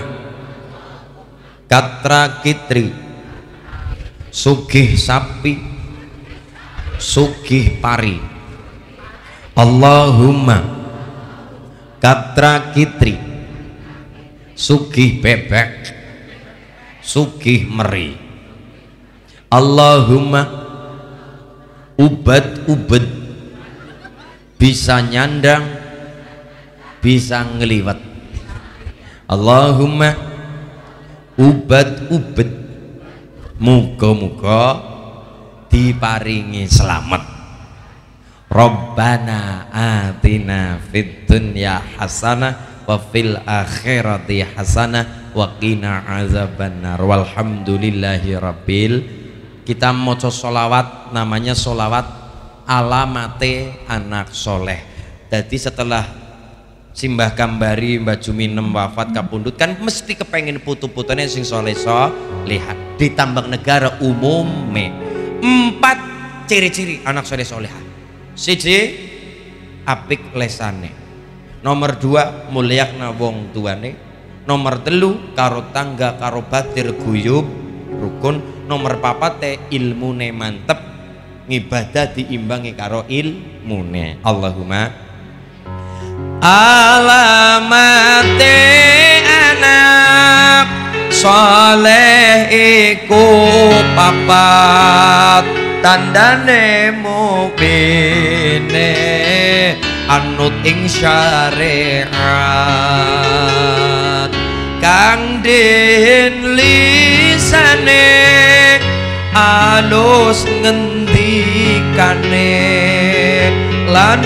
katra kitri sugih sapi sugih pari. Allahumma katra kitri sugih bebek sugih meri. Allahumma ubat-ubet bisa nyandang bisa ngeliwat. Allahumma ubat-ubet muga-muga diparingi selamat. Rabbana atina fid dunya hasanah wa fil akhirati hasanah wa qina azabannar. Walhamdulillahi rabbil. Kita maca sholawat namanya sholawat alamate anak soleh. Jadi setelah simbah kambari Mbah Juminem wafat kapundhut kan mesti kepengen putu-putune sing soleh lihat ditambang negara umume. Empat ciri-ciri anak soleh soleha. Siji apik lesane. Nomor dua mulyakna wong tuane. Nomor telu karo tangga karo batir guyub rukun. Nomor papate ilmune mantep, ngibadah diimbangi karo ilmune. Allahumma alamate anak soleh iku papat, tandane mukmine anut ing syariat, kang den lisane alus ngendikane lan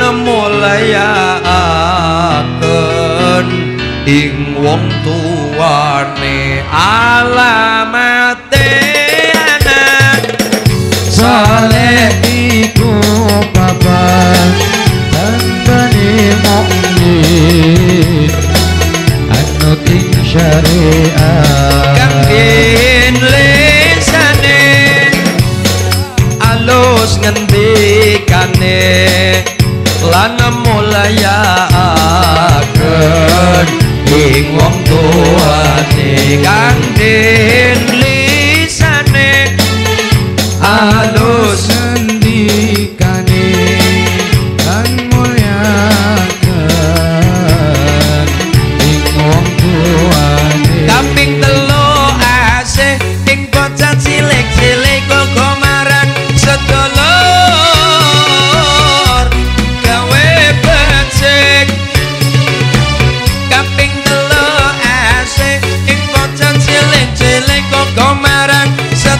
mulyakaken ing wong tuane. Alamate anak saleh iku papat, tandane mukmin anut ing syariat, kang den lisane alus ngendikane lan mulyakaken ing wong tuane, kang den lisane alus ngendikane lan mulyakaken ing wong tuane. kaping telu asih ing bocah cilik-cilik kok marang sedulur gawe becik. Kaping telu asih ing bocah cilik-cilik kok marang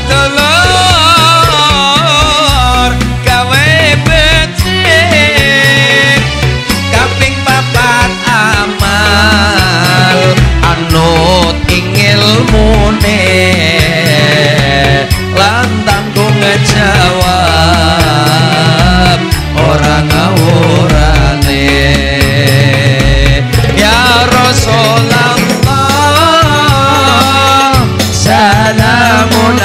sedulur gawe becik. Kaping papat amal anut ing ilmune lan tanggung jawab ora ngawurane. Ya Rasulullah salamun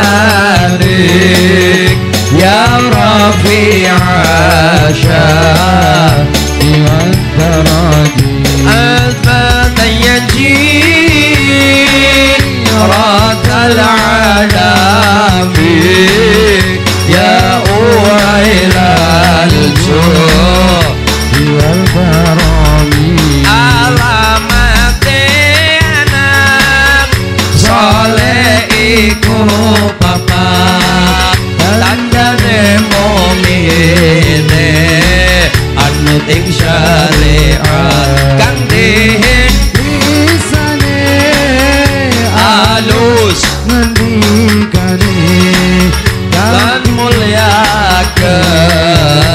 alaik ya Rafi'a syafi wal darajat alfata yaji rakal alami ya uwailal juh wal barami. alamate anak soleh iku papat, tandane mukmine anut ing syariat, kang den Lisane alus ngendikane lan mulyakeun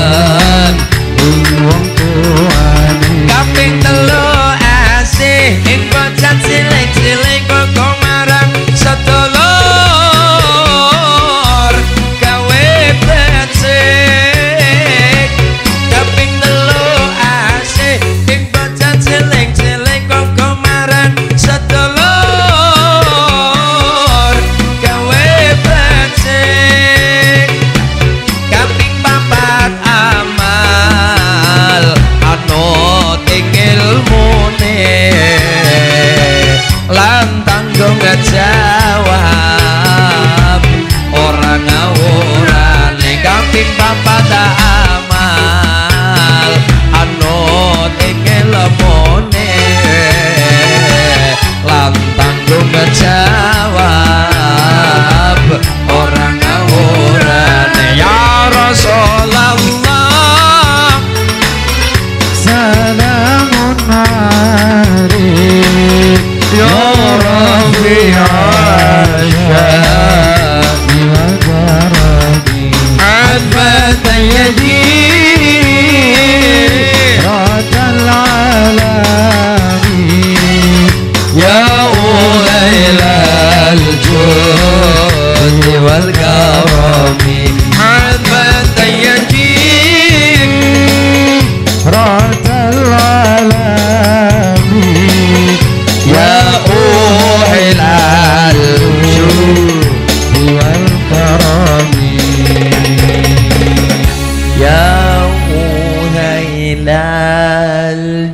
ilal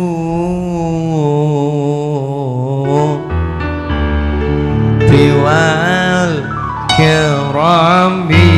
judi wal kirami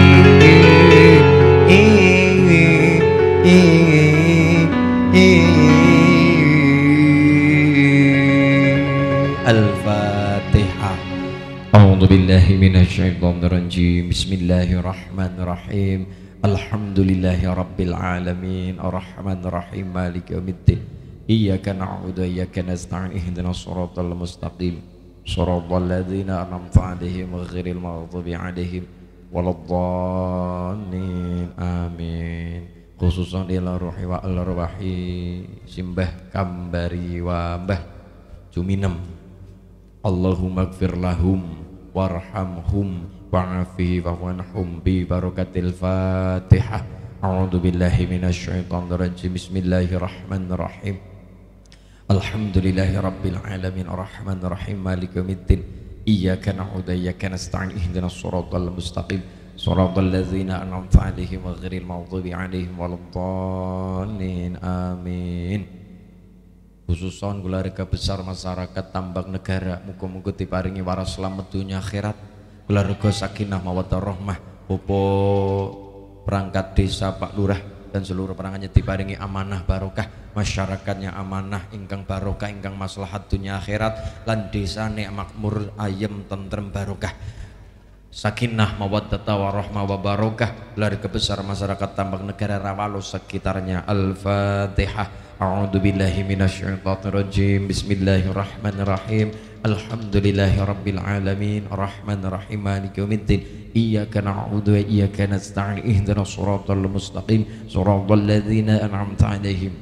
Al-Fatihah. A'udzu billahi minasyaitonir rajim. Bismillahirrahmanirrahim. Alhamdulillahi rabbil alamin. Arrahmanir rahim. Maliki yaumiddin. Iyyaka na'budu wa iyyaka nasta'in. Ihdinas shiratal mustaqim. Shiratal ladzina an'amta 'alaihim ghairil maghdubi 'alaihim waladdallin. Amin. Khususan ila ruhi wa al-ruhi simbah kambari wa mbah Juminem. Allahumma gfir lahum warhamhum wa'afihi wa'anhum bi barakatil Fatihah. A'udzu billahi minasyaitonir rajim. Bismillahirrahmanirrahim. Alhamdulillahi rabbil alamin arrahmanir rahim maliki yaumiddin. Iyyaka na'budu wa iyyaka nasta'in. Ihdinas shiratal mustaqim. Shiratal ladzina an'amta 'alaihim ghairil maghdubi 'alaihim waladdallin. Amin. Khususon keluarga besar masyarakat Tambak Negara, muga-muga diparingi waras slamet dunya akhirat, keluarga sakinah mawaddah rahmah, popo perangkat desa Pak Lurah dan seluruh perangkatnya diparingi amanah barokah, masyarakatnya amanah ingkang barokah ingkang maslahat dunya akhirat lan desane makmur ayem tentrem barokah. Sakinah mawaddah warahmah wabarakah, keluarga besar masyarakat Tambak Negara Rawalo sekitarnya. Al-Fatihah. A'udzu billahi minasyaitonir rajim. Bismillahirrahmanirrahim. Alhamdulillahi rabbil alamin arrahmanir rahim maliki yaumiddin. Iyyaka na'budu wa iyyaka nasta'in. Ihdinas shiratal mustaqim. Shiratal ladzina an'amta 'alaihim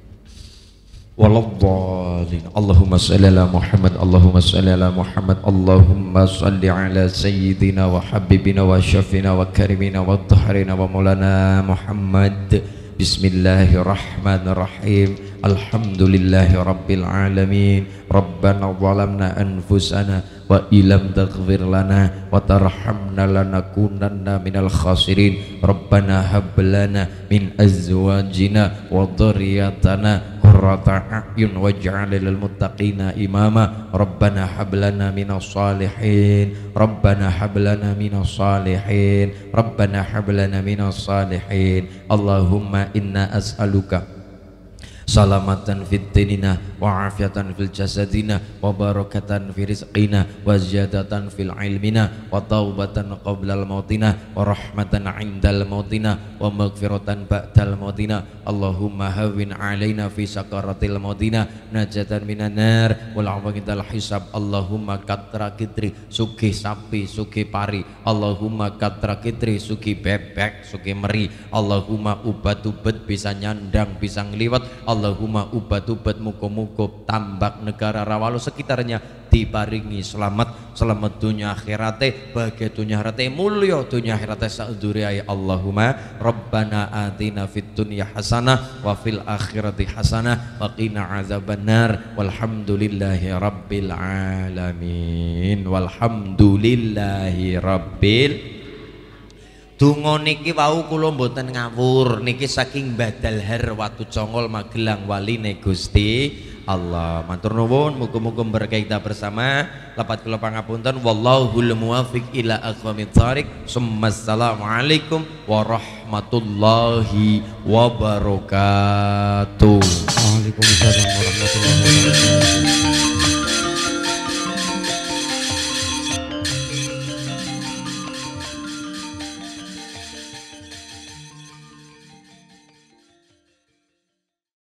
waladdallin. Allahumma shalli ala Muhammad. Allahumma shalli ala Muhammad. Allahumma shalli ala sayyidina wa habibina wa syafina wa karimina wa dhahrina wa maulana Muhammad. Bismillahirrahmanirrahim. Alhamdulillahi rabbil alamin. Rabbana zalamna anfusana wa ilam taghfir lana wa tarhamna lanakunanna minal khasirin. Rabbana hab lana min azwajina wa dhurriyatana qurrata a'yun waj'al lil muttaqina imama. Rabbana hab lana minas salihin. Rabbana hab lana minas salihin. Rabbana hab lana minas salihin. Allahumma inna as'aluka salamatan fid dinina wa afiatan fil jasadina wa barakatan fi rizqina wa ziyadatan fil ilmina wa taubatan qablal mautina wa rahmatan indal mautina wa maghfiratan ba'dal mautina. Allahumma hawwin alaina fi sakaratil mautina najatan minan nar wal awaqital hisab. Allahumma katra kitri sugih sapi sugih pari. Allahumma katra kitri sugih bebek sugih meri. Allahumma ubat-ubat bisa nyandang bisa ngliwet. Allahumma ubat-ubat muko-muko Tambak Negara Rawalo sekitarnya diparingi selamat selamat dunia akhirate bahagia dunia akhirate mulya dunia akhirate sauduriai. Allahumma Rabbana atina fid dunya hasanah wa fil akhirati hasanah wa qina azabannar walhamdulillahi rabbil alamin walhamdulillahi rabbil. Donga niki wau kula mboten ngawur niki saking Badalhar Watu Congol Magelang waline Gusti Allah. Matur nuwun muga-muga berkah kita bersama. Lapat kula pangapunten wallahul muwaffiq ila aqwamit thariq. Assalamualaikum warahmatullahi wabarakatuh. Waalaikumsalam warahmatullahi